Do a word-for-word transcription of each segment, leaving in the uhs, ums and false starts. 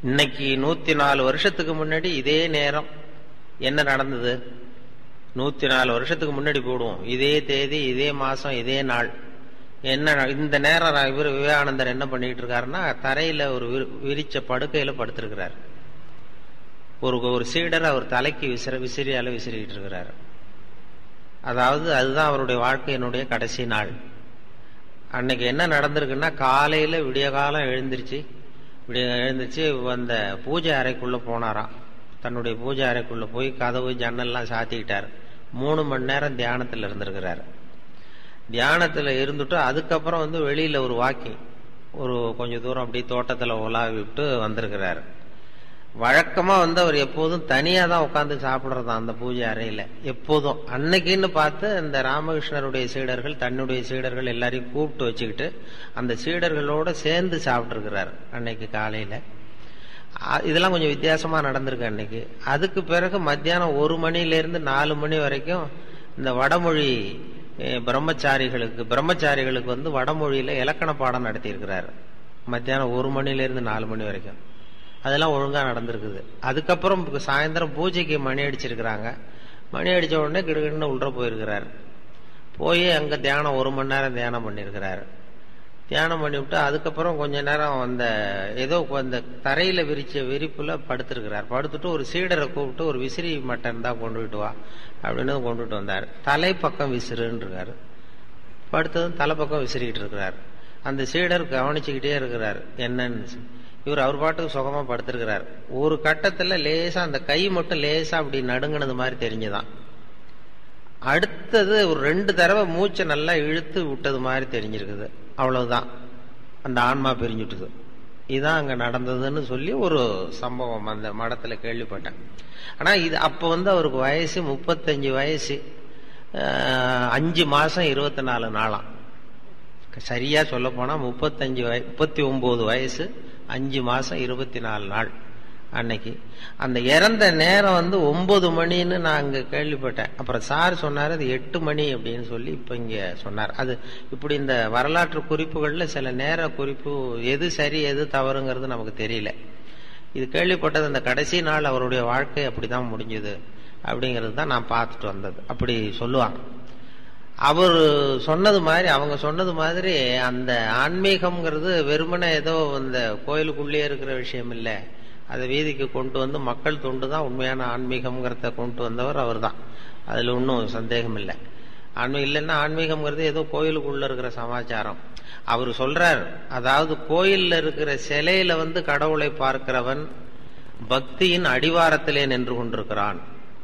இன்னைக்கு நூத்தி நாலு வருஷத்துக்கு முன்னாடி இதே நேரம் என்ன நடந்தது? நூத்தி நாலு வருஷத்துக்கு முன்னாடி போடுவோம், இதே தேதி, இதே மாசம், இதே நாள் என்ன இந்த நேரம் இவர் விவேகானந்தர் என்ன பண்ணிட்டு இருக்காருன்னா, தரையில ஒரு விரிச்ச படுக்கையில படுத்திருக்கிறார். ஒரு ஒரு சீடர் அவர் தலைக்கு விசிற விசிறியால விசிறிட்டு இருக்கிறார். அதாவது அதுதான் அவருடைய வாழ்க்கையினுடைய கடைசி நாள். அன்னைக்கு என்ன நடந்திருக்குன்னா, காலையில விடிய காலம் எழுந்திருச்சு விடிய எழுந்திருச்சு அந்த பூஜை அறைக்குள்ள போனாராம். தன்னுடைய பூஜை அறைக்குள்ள போய் கதவு ஜன்னல்லாம் சாத்திக்கிட்டார். மூணு மணி நேரம் தியானத்துல இருந்திருக்கிறார். தியானத்துல இருந்துட்டு அதுக்கப்புறம் வந்து வெளியில ஒரு வாக்கிங், ஒரு கொஞ்சம் தூரம் அப்படியே தோட்டத்துல உலாவி விட்டு வந்திருக்கிறாரு. வழக்கமா வந்து அவர் எப்போதும் தனியா தான் உட்காந்து சாப்பிடுறதா அந்த பூஜை அறையில எப்போதும். அன்னைக்குன்னு பார்த்து இந்த ராமகிருஷ்ணருடைய சீடர்கள் தன்னுடைய சீடர்கள் எல்லாரையும் கூப்பிட்டு வச்சுக்கிட்டு அந்த சீடர்களோட சேர்ந்து சாப்பிட்டு இருக்கிறார் அன்னைக்கு காலையில. இதெல்லாம் கொஞ்சம் வித்தியாசமா நடந்திருக்கு அன்னைக்கு. அதுக்கு பிறகு மத்தியானம் ஒரு மணில இருந்து நாலு மணி வரைக்கும் இந்த வடமொழி பிரம்மச்சாரிகளுக்கு பிரம்மச்சாரிகளுக்கு வந்து வடமொழியில இலக்கண பாடம் நடத்தி இருக்கிறாரு. மத்தியானம் ஒரு மணில இருந்து நாலு மணி வரைக்கும் அதெல்லாம் ஒழுங்கா நடந்திருக்குது. அதுக்கப்புறம் சாயந்தரம் பூஜைக்கு மணி அடிச்சிருக்கிறாங்க. மணி அடிச்ச உடனே கிடுகிடுன்னு உள்ள போயிருக்கிறாரு. போய் அங்க தியானம் ஒரு மணி நேரம் தியானம் பண்ணிருக்கிறாரு. தியானம் பண்ணிவிட்டு அதுக்கப்புறம் கொஞ்ச நேரம் அந்த ஏதோ அந்த தரையில விரிச்ச விரிப்புல படுத்திருக்கிறார். படுத்துட்டு ஒரு சீடரை கூப்பிட்டு ஒரு விசிறி மட்டன் தான் கொண்டுகிட்டு வா அப்படின்னு கொண்டுட்டு வந்தார். தலை பக்கம் விசிறுன்னு இருக்காரு. படுத்ததும் தலை பக்கம் விசிறிக்கிட்டு இருக்கிறார். அந்த சீடர் கவனிச்சுக்கிட்டே இருக்கிறார் என்னன்னு. இவர் அவர் பாட்டுக்கு சுகமா படுத்திருக்கிறார். ஒரு கட்டத்துல லேசா அந்த கை மட்டும் லேசா அப்படி நடுங்கினது மாதிரி தெரிஞ்சுதான். அடுத்தது ஒரு ரெண்டு தடவை மூச்சை நல்லா இழுத்து விட்டது மாதிரி தெரிஞ்சிருக்குது. அவ்வளவுதான், அந்த ஆன்மா பிரிஞ்சுட்டுது. இதுதான் அங்க நடந்ததுன்னு சொல்லி ஒரு சம்பவம் அந்த மடத்துல கேள்விப்பட்டேன். ஆனா இது அப்ப வந்து அவருக்கு வயசு முப்பத்தஞ்சு வயசு அஞ்சு மாசம் இருபத்தி நாலு நாளாம். சரியா சொல்ல போனா முப்பத்தஞ்சு வய முப்பத்தி ஒன்பது வயசு அஞ்சு மாசம் இருபத்தி நாலு நாள் அன்னைக்கு. அந்த இறந்த நேரம் வந்து ஒன்பது மணின்னு நான் அங்க கேள்விப்பட்டேன். அப்புறம் சார் சொன்னாரு அது எட்டு மணி அப்படின்னு சொல்லி இப்ப இங்க சொன்னார். அது இப்படி இந்த வரலாற்று குறிப்புகள்ல சில நேர குறிப்பு எது சரி எது தவறுங்கிறது நமக்கு தெரியல. இது கேள்விப்பட்டது அந்த கடைசி நாள் அவருடைய வாழ்க்கை அப்படிதான் முடிஞ்சது அப்படிங்கிறது தான் நான் பார்த்துட்டு வந்தது. அப்படி சொல்லுவாங்க. அவர் சொன்னது மாதிரி அவங்க சொன்னது மாதிரி அந்த ஆன்மீகம்ங்கிறது வெறுமனே ஏதோ இந்த கோயிலுக்குள்ளே இருக்கிற விஷயம் இல்லை. அதை வீதிக்கு கொண்டு வந்து மக்கள் தொண்டு தான் உண்மையான ஆன்மீகம்ங்கிறத கொண்டு வந்தவர் அவர் தான். அதுல ஒன்றும் சந்தேகம் இல்லை. ஆன்மீகம் இல்லைன்னா ஆன்மீகம்ங்கிறது ஏதோ கோயிலுக்குள்ள இருக்கிற சமாச்சாரம். அவர் சொல்றார், அதாவது கோயில்ல இருக்கிற சிலையில வந்து கடவுளை பார்க்கிறவன் பக்தியின் அடிவாரத்திலே நின்று கொண்டிருக்கிறான்.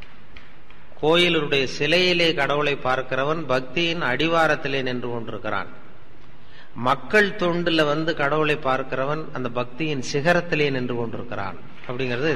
கோயிலுடைய சிலையிலே கடவுளை பார்க்கிறவன் பக்தியின் அடிவாரத்திலே நின்று கொண்டிருக்கிறான். மக்கள் தொண்டுல வந்து கடவுளை பார்க்கிறவன் அந்த பக்தியின் சிகரத்திலே நின்று கொண்டிருக்கிறான் அப்படிங்கிறது.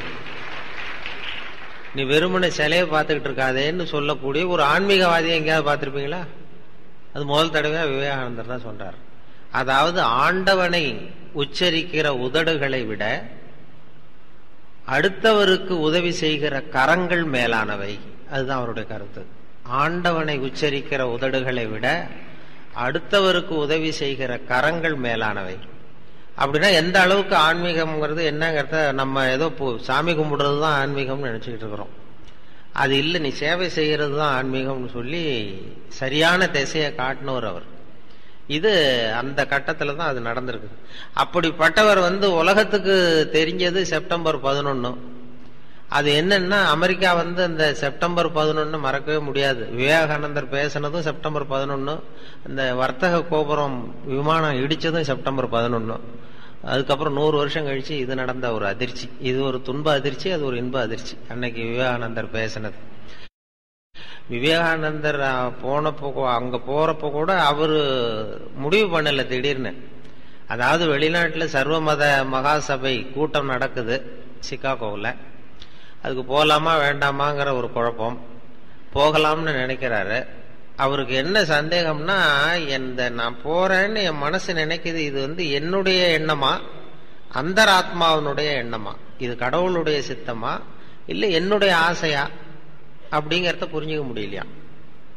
நீ வெறுமனை சிலையை பார்த்துக்கிட்டு இருக்காதேன்னு சொல்லக்கூடிய ஒரு ஆன்மீகவாதியை எங்கேயாவது பார்த்திருப்பீங்களா? அது முதல் தடவையா விவேகானந்தர் தான் சொல்றார். அதாவது ஆண்டவனை உச்சரிக்கிற உதடுகளை விட அடுத்தவருக்கு உதவி செய்கிற கரங்கள் மேலானவை. அதுதான் அவருடைய கருத்து. ஆண்டவனை உச்சரிக்கிற உதடுகளை விட அடுத்தவருக்கு உதவி செய்கிற கரங்கள் மேலானவை. அப்படின்னா எந்த அளவுக்கு ஆன்மீகம்ங்கிறது என்னங்கிறத நம்ம ஏதோ சாமி கும்பிடுறது தான் ஆன்மீகம்னு நினைச்சுக்கிட்டு இருக்கிறோம். அது இல்லை, நீ சேவை செய்யறது தான் ஆன்மீகம்னு சொல்லி சரியான திசையை காட்டினவர் அவர். இது அந்த கட்டத்துல தான் அது நடந்திருக்கு. அப்படிப்பட்டவர் வந்து உலகத்துக்கு தெரிஞ்சது செப்டம்பர் பதினொன்னு. அது என்னன்னா, அமெரிக்கா வந்து அந்த செப்டம்பர் பதினொன்னு மறக்கவே முடியாது. விவேகானந்தர் பேசினதும் செப்டம்பர் பதினொன்னு, இந்த வர்த்தக கோபுரம் விமானம் இடிச்சதும் செப்டம்பர் பதினொன்னு. அதுக்கப்புறம் நூறு வருஷம் கழிச்சு இது நடந்த ஒரு அதிர்ச்சி. இது ஒரு துன்ப அதிர்ச்சி, அது ஒரு இன்ப அதிர்ச்சி. அன்னைக்கு விவேகானந்தர் பேசினது. விவேகானந்தர் போனப்போ அங்க போறப்போ கூட அவரு முடிவு பண்ணல திடீர்னு. அதாவது வெளிநாட்டுல சர்வமத மகாசபை கூட்டம் நடக்குது சிகாகோவில். அதுக்கு போகலாமா வேண்டாமாங்கிற ஒரு குழப்பம். போகலாம்னு நினைக்கிறாரு. அவருக்கு என்ன சந்தேகம்னா, இந்த நான் போறேன்னு என் மனசு நினைக்குது, இது வந்து என்னுடைய எண்ணமா அந்தராத்மாவினுடைய எண்ணமா, இது கடவுளுடைய சித்தமா இல்ல என்னுடைய ஆசையா அப்படிங்கறத புரிஞ்சுக்க முடியலையா.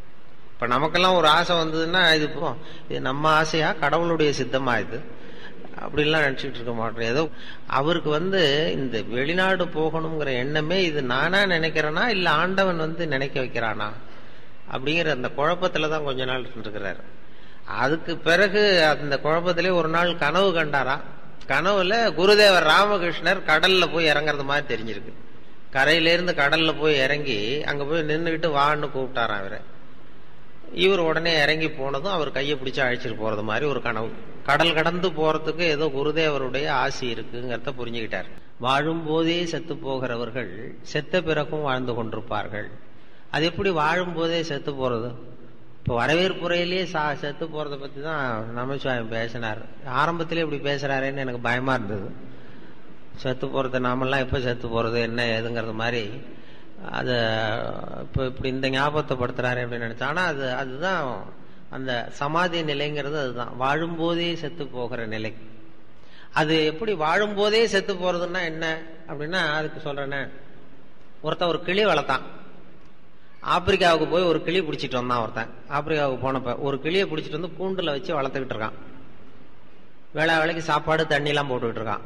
இப்ப நமக்கெல்லாம் ஒரு ஆசை வந்ததுன்னா இது இது நம்ம ஆசையா கடவுளுடைய சித்தமா இது அப்படிலாம் நினைச்சிட்டு இருக்க மாட்டோம். ஏதோ அவருக்கு வந்து இந்த வெளிநாடு போகணுங்கிற எண்ணமே இது நானா நினைக்கிறேனா இல்ல ஆண்டவன் வந்து நினைக்க வைக்கிறானா அப்படிங்கிற அந்த குழப்பத்துலதான் கொஞ்ச நாள் இருக்கிறாரு. அதுக்கு பிறகு அந்த குழப்பத்திலே ஒரு நாள் கனவு கண்டாரா. கனவுல குருதேவர் ராமகிருஷ்ணர் கடல்ல போய் இறங்குறது மாதிரி தெரிஞ்சிருக்கு. கரையிலிருந்து கடல்ல போய் இறங்கி அங்க போய் நின்றுகிட்டு வான்னு கூப்பிட்டாராம் இவரை. இவர் உடனே இறங்கி போனதும் அவர் கையை பிடிச்சு அழைச்சிட்டு போறது மாதிரி ஒரு கனவு. கடல் கடந்து போறதுக்கு ஏதோ குருதேவருடைய ஆசி இருக்குங்கிறத புரிஞ்சுக்கிட்டார். வாழும் போதே செத்து போகிறவர்கள் செத்த பிறகும் வாழ்ந்து கொண்டிருப்பார்கள். அது எப்படி வாழும் போதே செத்து போறது? இப்ப வரவேற்புறையிலேயே சா செத்து போறதை பத்தி தான் நமச்சிவாயம் பேசினார். ஆரம்பத்திலே இப்படி பேசுறாருன்னு எனக்கு பயமா இருந்தது. செத்து போறது நாமெல்லாம் எப்ப செத்து போறது என்ன ஏதுங்கிறது மாதிரி அத இப்ப இப்படி இந்த ஞாபகத்தை படுத்துறாரு அப்படின்னு நினைச்சா. ஆனா அது அதுதான் அந்த சமாதி நிலைங்கிறது. அதுதான் வாழும் போதே செத்து போகிற நிலை. அது எப்படி வாழும் போதே செத்து போறதுன்னா என்ன அப்படின்னா அதுக்கு சொல்றேன்னு, ஒருத்தன் ஒரு கிளி வளர்த்தான். ஆப்பிரிக்காவுக்கு போய் ஒரு கிளி பிடிச்சிட்டு வந்தான் ஒருத்தன். ஆப்பிரிக்காவுக்கு போனப்ப ஒரு கிளியை பிடிச்சிட்டு வந்து கூண்டுல வச்சு வளர்த்துக்கிட்டு இருக்கான். வேளா வேலைக்கு சாப்பாடு தண்ணி எல்லாம் போட்டுக்கிட்டு இருக்கான்.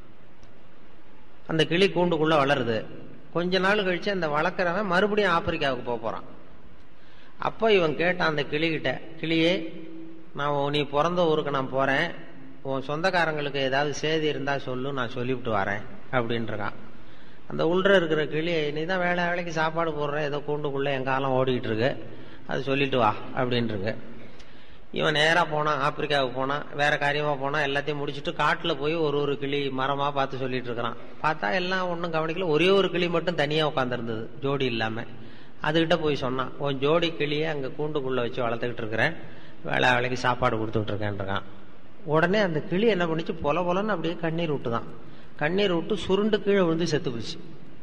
அந்த கிளி கூண்டுக்குள்ள வளருது. கொஞ்ச நாள் கழிச்சு அந்த வளர்க்குறவன் மறுபடியும் ஆப்பிரிக்காவுக்கு போக போறான். அப்போ இவன் கேட்டான் அந்த கிளிகிட்ட, கிளியே நான் நீ பிறந்த ஊருக்கு நான் போறேன், உன் சொந்தக்காரங்களுக்கு ஏதாவது செய்தி இருந்தா சொல்லு, நான் சொல்லிவிட்டு வரேன் அப்படின்றான். அந்த உள்ள இருக்கிற கிளி, நீ தான் வேலை வேலைக்கு சாப்பாடு போடுற, ஏதோ கூண்டுக்குள்ள என் காலம் ஓடிக்கிட்டு இருக்கு, அது சொல்லிட்டு வா அப்படின்ட்டு. இவன் நேரா போனான், ஆப்பிரிக்காவுக்கு போனான், வேற காரியமா போனா, எல்லாத்தையும் முடிச்சுட்டு காட்டுல போய் ஒரு ஒரு கிளி மரமா பார்த்து சொல்லிட்டு இருக்கிறான். பார்த்தா எல்லாம் ஒன்னும் கவனிக்கல. ஒரே ஒரு கிளி மட்டும் தனியா உட்கார்ந்து இருந்தது, ஜோடி இல்லாம. அதுகிட்ட போய் சொன்னான், உன் ஜோடி கிளியை அங்க கூண்டுக்குள்ள வச்சு வளர்த்துக்கிட்டு இருக்கிறேன், வேலை வேலைக்கு சாப்பாடு கொடுத்துக்கிட்டு இருக்கேன்றான். உடனே அந்த கிளி என்ன பண்ணிச்சு, பொல பொலன்னு அப்படியே கண்ணீர் விட்டுதான். கண்ணீர் விட்டு சுருண்டு கீழே விழுந்து செத்து போச்சு.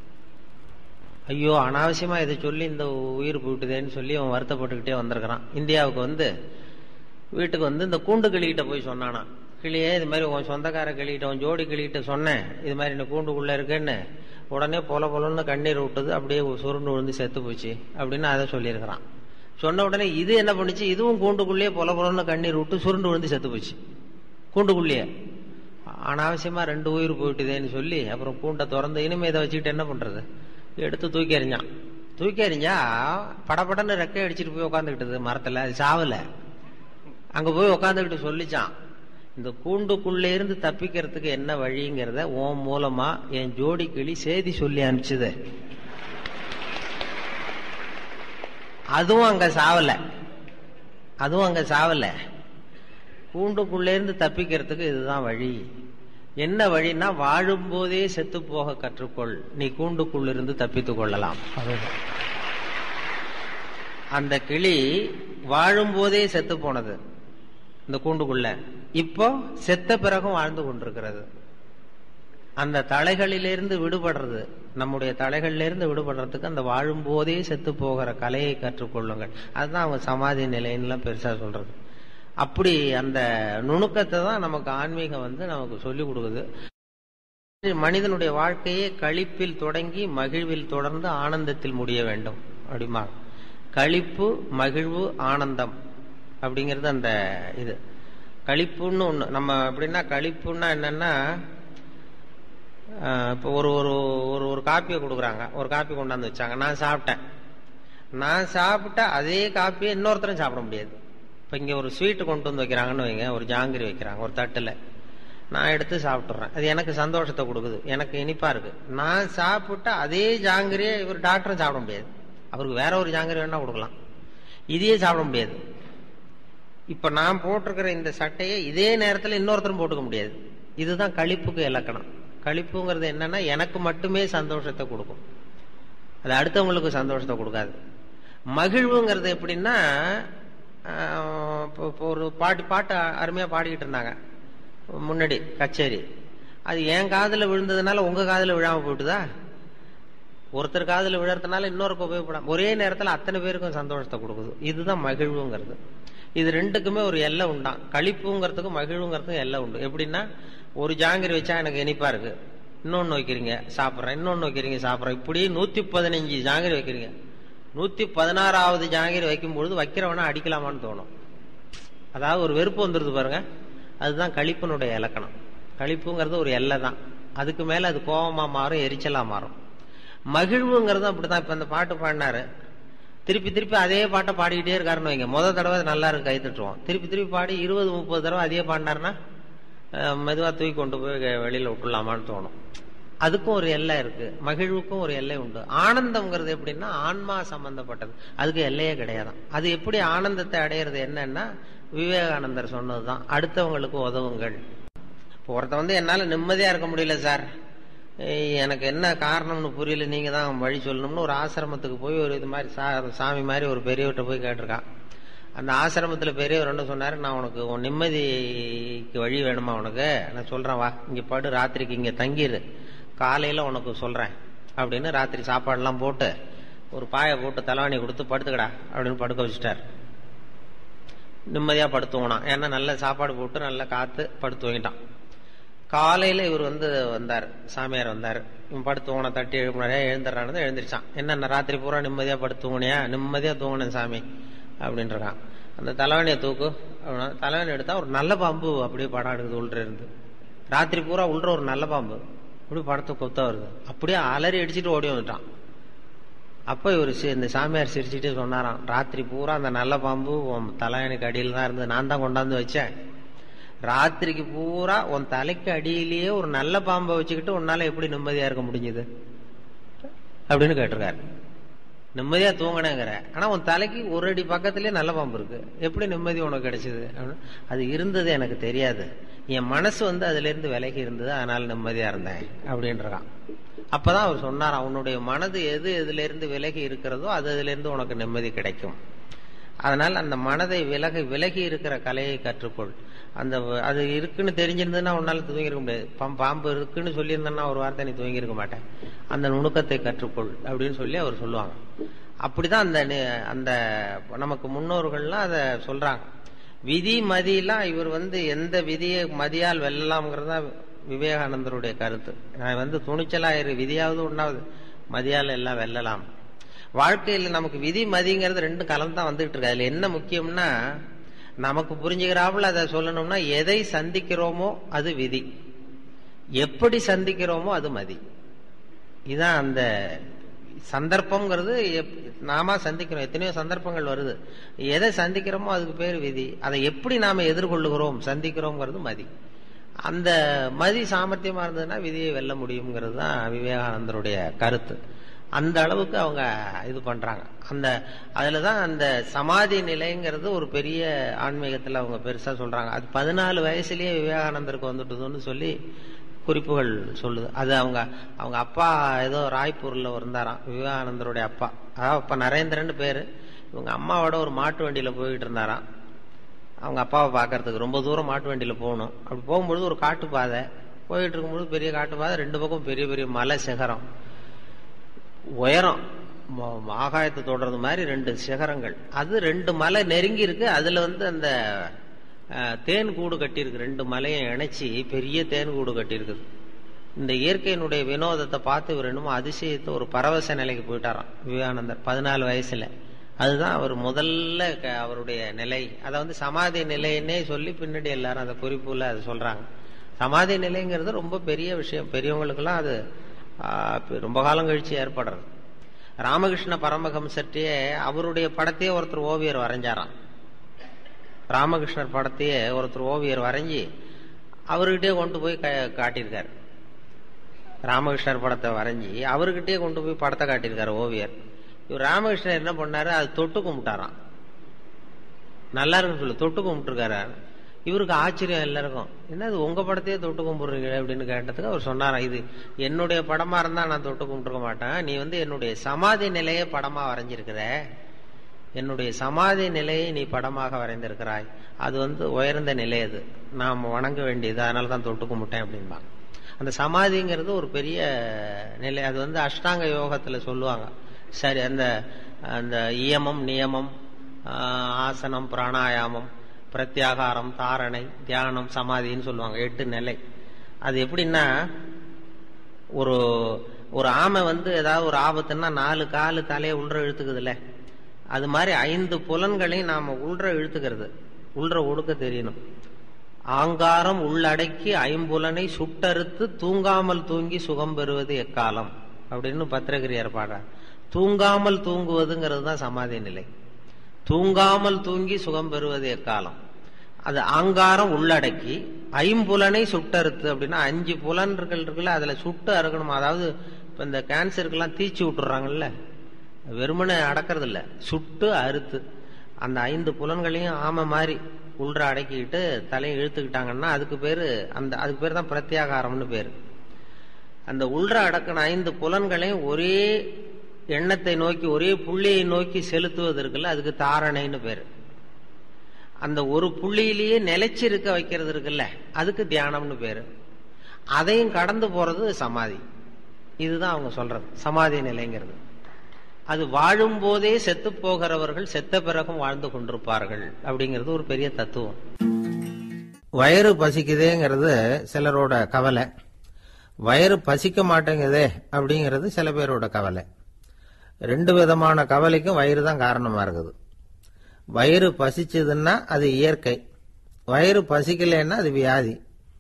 ஐயோ அனாவசியமா இதை சொல்லி இந்த உயிர் போயிட்டுதேன்னு சொல்லி அவன் வருத்தப்பட்டுக்கிட்டே வந்திருக்கிறான். இந்தியாவுக்கு வந்து வீட்டுக்கு வந்து இந்த கூண்டு கிளிகிட்ட போய் சொன்னானா, கிளியே இது மாதிரி உன் சொந்தக்கார கிளிகிட்ட உன் ஜோடி கிளிகிட்ட சொன்னேன், இது மாதிரி இந்த கூண்டுக்குள்ள இருக்குன்னு. உடனே பொல பொலன்னு கண்ணீர் விட்டது, அப்படியே சுருண்டு விழுந்து செத்து போச்சு அப்படின்னு அதை சொல்லியிருக்கிறான். சொன்ன உடனே இது என்ன பண்ணுச்சு, இதுவும் கூண்டுக்குள்ளேயே பொல பொலன்னு கண்ணீர் விட்டு சுருண்டு விழுந்து செத்து போச்சு கூண்டுக்குள்ளேயே. அனாவசியமா ரெண்டு உயிர் போயிட்டுதேன்னு சொல்லி அப்புறம் கூண்டை திறந்து இனிமே இதை வச்சுக்கிட்டு என்ன பண்றது, எடுத்து தூக்கி எறிஞ்சான். தூக்கி எறிஞ்சா படப்படன்னு ரெக்கை அடிச்சுட்டு போய் உட்காந்துக்கிட்டது மரத்துல. அது சாவல. அங்க போய் உட்காந்துக்கிட்டு சொல்லிச்சான், இந்த கூண்டுக்குள்ளே இருந்து தப்பிக்கிறதுக்கு என்ன வழிங்கிறத உன் மூலமா என் ஜோடி கிளி செய்தி சொல்லி அனுப்பிச்சது. அதுவும் அங்க சாவல. அதுவும் அங்க சாவல. கூண்டுக்குள்ளே இருந்து தப்பிக்கிறதுக்கு இதுதான் வழி. என்ன வழின்னா, வாழும் போதே செத்து போக கற்றுக்கொள், நீ கூண்டுக்குள்ளிருந்து தப்பித்துக் கொள்ளலாம். அந்த கிளி வாழும் போதே செத்து போனது இந்த கூண்டுக்குள்ள, இப்போ செத்த பிறகும் வாழ்ந்து கொண்டிருக்கிறது. அந்த தலைகளிலிருந்து விடுபடுறது, நம்முடைய தலைகளிலிருந்து விடுபடுறதுக்கு அந்த வாழும் போதே செத்து போகிற கலையை கற்றுக்கொள்ளுங்கள். அதுதான் அவங்க சமாதி நிலைன்னு பெருசா சொல்றது. அப்படி அந்த நுணுக்கத்தை தான் நமக்கு ஆன்மீகம் வந்து நமக்கு சொல்லிக் கொடுக்குது. மனிதனுடைய வாழ்க்கையே களிப்பில் தொடங்கி மகிழ்வில் தொடர்ந்து ஆனந்தத்தில் முடிய வேண்டும் அப்படிமா. களிப்பு, மகிழ்வு, ஆனந்தம் அப்படிங்கிறது அந்த இது. களிப்புன்னு ஒண்ணு நம்ம எப்படின்னா, களிப்புன்னா என்னன்னா, இப்போ ஒரு ஒரு ஒரு ஒரு காப்பியை கொடுக்குறாங்க, ஒரு காப்பி கொண்டாந்து வச்சாங்க, நான் சாப்பிட்டேன். நான் சாப்பிட்ட அதே காப்பியை இன்னொருத்தரும் சாப்பிட முடியாது. இப்போ இங்கே ஒரு ஸ்வீட்டு கொண்டு வந்து வைக்கிறாங்கன்னு வைங்க, ஒரு ஜாங்கிரி வைக்கிறாங்க ஒரு தட்டில், நான் எடுத்து சாப்பிட்றேன், அது எனக்கு சந்தோஷத்தை கொடுக்குது, எனக்கு இனிப்பா இருக்கு. நான் சாப்பிட்ட அதே ஜாங்கிரியை இவர் டாக்டரும் சாப்பிட முடியாது. அவருக்கு வேற ஒரு ஜாங்கிரி வேணா கொடுக்கலாம், இதையே சாப்பிட முடியாது. இப்ப நான் போட்டிருக்கிற இந்த சட்டையை இதே நேரத்தில் இன்னொருத்தரும் போட்டுக்க முடியாது. இதுதான் களிப்புக்கு இலக்கணம். களிப்புங்கிறது என்னன்னா, எனக்கு மட்டுமே சந்தோஷத்தை கொடுக்கும், அது அடுத்தவங்களுக்கு சந்தோஷத்தை கொடுக்காது. மகிழ்வுங்கிறது எப்படின்னா, ஒரு பாட்டு பாட்டு அருமையா பாடிக்கிட்டு இருந்தாங்க முன்னாடி கச்சேரி, அது என் காதுல விழுந்ததுனால உங்க காதுல விழாம போயிட்டுதா? ஒருத்தர் காதுல விழறதுனால இன்னொருக்கு உபயோகப்படாம ஒரே நேரத்தில் அத்தனை பேருக்கும் சந்தோஷத்தை கொடுக்குது. இதுதான் மகிழ்வுங்கிறது. இது ரெண்டுக்குமே ஒரு எல்லை உண்டான். களிப்புங்கிறதுக்கும் மகிழ்வுங்கிறதுக்கும் எல்லை உண்டு. எப்படின்னா, ஒரு ஜாங்கிரி வச்சா எனக்கு இனிப்பா இருக்கு, இன்னொன்னு வைக்கிறீங்க சாப்பிட்றேன், இன்னொன்னு வைக்கிறீங்க சாப்பிட்றேன், இப்படி நூத்தி பதினஞ்சு ஜாங்கிரி வைக்கிறீங்க. நூத்தி பதினாறாவது ஜாங்கிரி வைக்கும் பொழுது வைக்கிறவனா அடிக்கலாமான்னு தோணும். அதாவது ஒரு வெறுப்பு வந்துருது பாருங்க. அதுதான் களிப்பினுடைய இலக்கணம். களிப்புங்கிறது ஒரு எல்லை தான், அதுக்கு மேல அது கோபமா மாறும், எரிச்சலா மாறும். மகிழ்வுங்கிறது அப்படிதான். இப்ப இந்த பாட்டு பாடினாரு, திருப்பி திருப்பி அதே பாட்டை பாடிக்கிட்டே இருக்காருன்னு வைங்க, முதல் தடவை நல்லா இருக்கு கை தட்டுவோம். திருப்பி திருப்பி பாடி இருபது முப்பது தடவை அதே பாடினாருன்னா மெதுவா தூக்கி கொண்டு போய் வெளியில விட்டுலாமான்னு தோணும். அதுக்கும் ஒரு எல்லை இருக்கு, மகிழ்வுக்கும் ஒரு எல்லை உண்டு. ஆனந்தம்ங்கிறது எப்படின்னா ஆன்மா சம்பந்தப்பட்டது, அதுக்கு எல்லையே கிடையாதான். அது எப்படி ஆனந்தத்தை அடையிறது என்னன்னா விவேகானந்தர் சொன்னதுதான், அடுத்தவங்களுக்கு உதவுங்கள். இப்போ ஒருத்த வந்து என்னால நிம்மதியா இருக்க முடியல சார், எனக்கு என்ன காரணம்னு புரியல, நீங்க தான் வழி சொல்லணும்னு ஒரு ஆசிரமத்துக்கு போய் ஒரு இது மாதிரி சாமி மாதிரி ஒரு பெரியவர்கிட்ட போய் கேட்டிருக்கான். அந்த ஆசிரமத்துல பெரியவர் என்ன சொன்னாரு, நான் உனக்கு உன் நிம்மதிக்கு வழி வேணுமா உனக்கு, நான் சொல்றேன் வா இங்க படு, ராத்திரிக்கு இங்க தங்கிரு, காலையில உனக்கு சொல்றேன் அப்படின்னு ராத்திரி சாப்பாடுலாம் போட்டு ஒரு பாயை போட்டு தலைவாணி கொடுத்து படுத்துக்கடா அப்படின்னு படுக்க வச்சுட்டார். நிம்மதியா படுத்துவனான், ஏன்னா நல்ல சாப்பாடு போட்டு நல்ல காத்து படுத்துவங்கிட்டான். காலையில இவர் வந்து வந்தார், சாமியார் வந்தார், இவன் படுத்துவனை தட்டி எழுப்பினாரே, எழுந்துடுறான்னு எழுந்திரிச்சான். என்ன ராத்திரி பூரா நிம்மதியா படுத்துவனியா, நிம்மதியா தூங்கினேன் சாமி அப்படின்றான். அந்த தலைவணியை தூக்கு அப்படின்னா தலைவணி எடுத்தா ஒரு நல்ல பாம்பு அப்படியே படம் எடுக்குது உள்ள இருந்து, ராத்திரி பூரா உள்ள ஒரு நல்ல பாம்பு அப்படி படத்தை கொத்த வருது, அப்படியே அலறி அடிச்சுட்டு ஓடி வந்துட்டான். அப்ப இவர் இந்த சாமியார் சிரிச்சுட்டு சொன்னாராம், ராத்திரி பூரா அந்த நல்ல பாம்பு உன் தலைவணிக்கு அடியில் தான் இருந்தது, நான் தான் கொண்டாந்து வச்சேன். ராத்திரிக்கு பூரா உன் தலைக்கு அடியிலேயே ஒரு நல்ல பாம்பை வச்சுக்கிட்டு உன்னால எப்படி நிம்மதியா இருக்க முடிஞ்சது அப்படின்னு கேட்டிருக்காரு. நிம்மதியா தூங்கினேங்கிற, ஆனா உன் தலைக்கு ஒரு அடி பக்கத்திலேயே நல்ல பாம்பு இருக்கு, எப்படி நிம்மதி உனக்கு கிடைச்சது? அது இருந்தது எனக்கு தெரியாது, என் மனசு வந்து அதுல இருந்து விலகி இருந்தது, அதனால நிம்மதியா இருந்தேன் அப்படின்றான். அப்பதான் அவர் சொன்னார், உன்னுடைய மனது எது எதுல இருந்து விலகி இருக்கிறதோ அது அதுல இருந்து உனக்கு நிம்மதி கிடைக்கும். அதனால அந்த மனதை விலகி விலகி இருக்கிற கலையை கற்றுக்கொள். அந்த அது இருக்குன்னு தெரிஞ்சிருந்ததுன்னா உன்னால தூங்கிருக்க முடியாது, பாம்பு இருக்குன்னு சொல்லியிருந்தேன்னா ஒரு வார்த்தை நீ தூங்கிருக்க மாட்டேன். அந்த நுணுக்கத்தை கற்றுக்கொள் அப்படின்னு சொல்லி அவர் சொல்லுவாங்க. அப்படிதான் அந்த அந்த நமக்கு முன்னோர்கள்லாம் அதை சொல்றாங்க. விதி மதியெல்லாம் இவர் வந்து எந்த விதியை மதியால் வெல்லலாம்ங்கிறதா விவேகானந்தருடைய கருத்து. நான் வந்து துணிச்சலாயிரு, விதியாவது ஒன்றாவது மதியால் எல்லாம் வெல்லலாம். வாழ்க்கையில் நமக்கு விதி மதிங்கிறது ரெண்டு கலந்து தான் வந்துகிட்டு இருக்கு. அதுல என்ன முக்கியம்னா, நமக்கு புரிஞ்சுக்கிறாப்புல அதை சொல்லணும்னா, எதை சந்திக்கிறோமோ அது விதி, எப்படி சந்திக்கிறோமோ அது மதி. இதுதான் அந்த சந்தர்ப்பம்ங்கிறது. நாம சந்திக்கிறோம், எத்தனையோ சந்தர்ப்பங்கள் வருது, எதை சந்திக்கிறோமோ அதுக்கு பேர் விதி. அதை எப்படி நாம எதிர்கொள்ளுகிறோம் சந்திக்கிறோம்ங்கிறது மதி. அந்த மதி சாமர்த்தியமா இருந்ததுன்னா விதியை வெல்ல முடியுங்கிறது தான் விவேகானந்தருடைய கருத்து. அந்த அளவுக்கு அவங்க இது பண்றாங்க. அந்த அதுலதான் அந்த சமாதி நிலைங்கிறது ஒரு பெரிய ஆன்மீகத்துல அவங்க பெருசா சொல்றாங்க. அது பதினாலு வயசுலயே விவேகானந்தருக்கு வந்துட்டுதுன்னு சொல்லி குறிப்புகள் சொல்லுது. அது அவங்க அவங்க அப்பா ஏதோ ராய்ப்பூர்ல இருந்தாராம், விவேகானந்தருடைய அப்பா. அதாவது அப்ப நரேந்திரன் பேரு. இவங்க அம்மாவோட ஒரு மாட்டு வண்டியில போயிட்டு இருந்தாராம் அவங்க அப்பாவை பாக்கிறதுக்கு. ரொம்ப தூரம் மாட்டு வண்டியில போகணும். அப்படி போகும்பொழுது ஒரு காட்டு பாதை போயிட்டு இருக்கும்போது, பெரிய காட்டு பாதை, ரெண்டு பக்கம் பெரிய பெரிய மலை சிகரம், உயரம் ஆகாயத்தை தொடர்றது மாதிரி ரெண்டு சிகரங்கள். அது ரெண்டு மலை நெருங்கி இருக்கு. அதுல வந்து அந்த தேன் கூடு கட்டியிருக்கு, ரெண்டு மலையை இணைச்சி பெரிய தேன் கூடு கட்டியிருக்குது. இந்த இயற்கையினுடைய வினோதத்தை பார்த்து இவர் என்னமோ அதிசயத்தை ஒரு பரவச நிலைக்கு போயிட்டாராம் விவேகானந்தர் பதினாலு வயசுல. அதுதான் அவர் முதல்ல அவருடைய நிலை. அதை வந்து சமாதி நிலைன்னே சொல்லி பின்னாடி எல்லாரும் அந்த குறிப்புல அதை சொல்றாங்க. சமாதி நிலைங்கிறது ரொம்ப பெரிய விஷயம், பெரியவங்களுக்கெல்லாம் அது ரொம்ப காலம் கழிச்சு ஏற்படுறது. ராமகிருஷ்ண பரமஹம்சர்கிட்டயே அவருடைய படத்தையே ஒருத்தர் ஓவியர் வரைஞ்சாராம். ராமகிருஷ்ணர் படத்தையே ஒருத்தர் ஓவியர் வரைஞ்சி அவர்கிட்டயே கொண்டு போய் காட்டியிருக்காரு. ராமகிருஷ்ணர் படத்தை வரைஞ்சி அவர்கிட்டயே கொண்டு போய் படத்தை காட்டியிருக்காரு ஓவியர். இவர் ராமகிருஷ்ணர் என்ன பண்ணாரு, அது தொட்டு கும்பிட்டாராம். நல்லா இருக்குன்னு சொல்லு, தொட்டு கும்பிட்டுருக்காரு. இவருக்கு ஆச்சரியம் எல்லாருக்கும், என்னது உங்க படத்தையே தொட்டு கும்பிடுறீங்க அப்படின்னு கேட்டதுக்கு அவர் சொன்னாராம், இது என்னுடைய படமா இருந்தா நான் தொட்டு கும்பிட்டுருக்க மாட்டேன், நீ வந்து என்னுடைய சமாதி நிலையை படமா வரைஞ்சிருக்கிற, என்னுடைய சமாதி நிலையை நீ படமாக வரைந்திருக்கிறாய், அது வந்து உயர்ந்த நிலை, அது நாம் வணங்க வேண்டியது, அதனாலதான் தொட்டு கும்பிட்டேன் அப்படின்பா. அந்த சமாதிங்கிறது ஒரு பெரிய நிலை. அது வந்து அஷ்டாங்க யோகத்துல சொல்லுவாங்க. சரி, அந்த அந்த இயமம் நியமம் ஆசனம் பிராணாயாமம் பிரத்யாகாரம் தாரணை தியானம் சமாதின்னு சொல்லுவாங்க, எட்டு நிலை. அது எப்படின்னா, ஒரு ஒரு ஆமை வந்து ஏதாவது ஒரு ஆபத்துன்னா நாலு காலு தலையை உள்ற இழுத்துக்குதுல்ல, அது மாதிரி ஐந்து புலன்களையும் நாம உள்ற இழுத்துக்கிறது, உள்ற ஒடுக்க தெரியணும். ஆங்காரம் உள்ளடக்கி ஐம்புலனை சுட்டறுத்து தூங்காமல் தூங்கி சுகம் பெறுவது எக்காலம் அப்படின்னு பத்திரகிரியார் பாடுறார். தூங்காமல் தூங்குவதுங்கிறது தான் சமாதி நிலை. தூங்காமல் தூங்கி சுகம் பெறுவது எக்காலம். அது ஆங்காரம் உள்ளடக்கி ஐம்புலனை சுட்டறுத்து அப்படின்னா அஞ்சு புலன்கள் இருக்குல்ல, அதுல சுட்டு அறுக்கணும். அதாவது இப்ப இந்த கேன்சருக்கெல்லாம் தீச்சு விட்டுறாங்கல்ல, வெறுமனை அடக்கிறது இல்ல, சுட்டு அறுத்து அந்த ஐந்து புலன்களையும் ஆமை மாதிரி உள்ற அடக்கிக்கிட்டு தலையை இழுத்துக்கிட்டாங்கன்னா அதுக்கு பேரு அந்த அதுக்கு பேர் தான் பிரத்யாகாரம்னு பேரு. அந்த உள்ற அடக்கின ஐந்து புலன்களையும் ஒரே எண்ணத்தை நோக்கி ஒரே புள்ளியை நோக்கி செலுத்துவது இருக்குல்ல, அதுக்கு தாரணைன்னு பேரு. அந்த ஒரு புள்ளியிலேயே நிலைச்சிருக்க வைக்கிறது இருக்குல்ல, அதுக்கு தியானம்னு பேரு. அதையும் கடந்து போறது சமாதி. இதுதான் அவங்க சொல்றது சமாதி நிலைங்கிறது. அது வாழும் போதே செத்து போகிறவர்கள் செத்த பிறகும் வாழ்ந்து கொண்டிருப்பார்கள் அப்படிங்கிறது ஒரு பெரிய தத்துவம். வயிறு பசிக்குதேங்கிறது சிலரோட கவலை, வயிறு பசிக்க மாட்டேங்குதே அப்படிங்கிறது சில பேரோட கவலை. ரெண்டு விதமான கவலைக்கும் வயிறு தான் காரணமா இருக்குது. வயிறு பசிச்சதுன்னா அது இயற்கை, வயிறு பசிக்கலைன்னா அது வியாதி.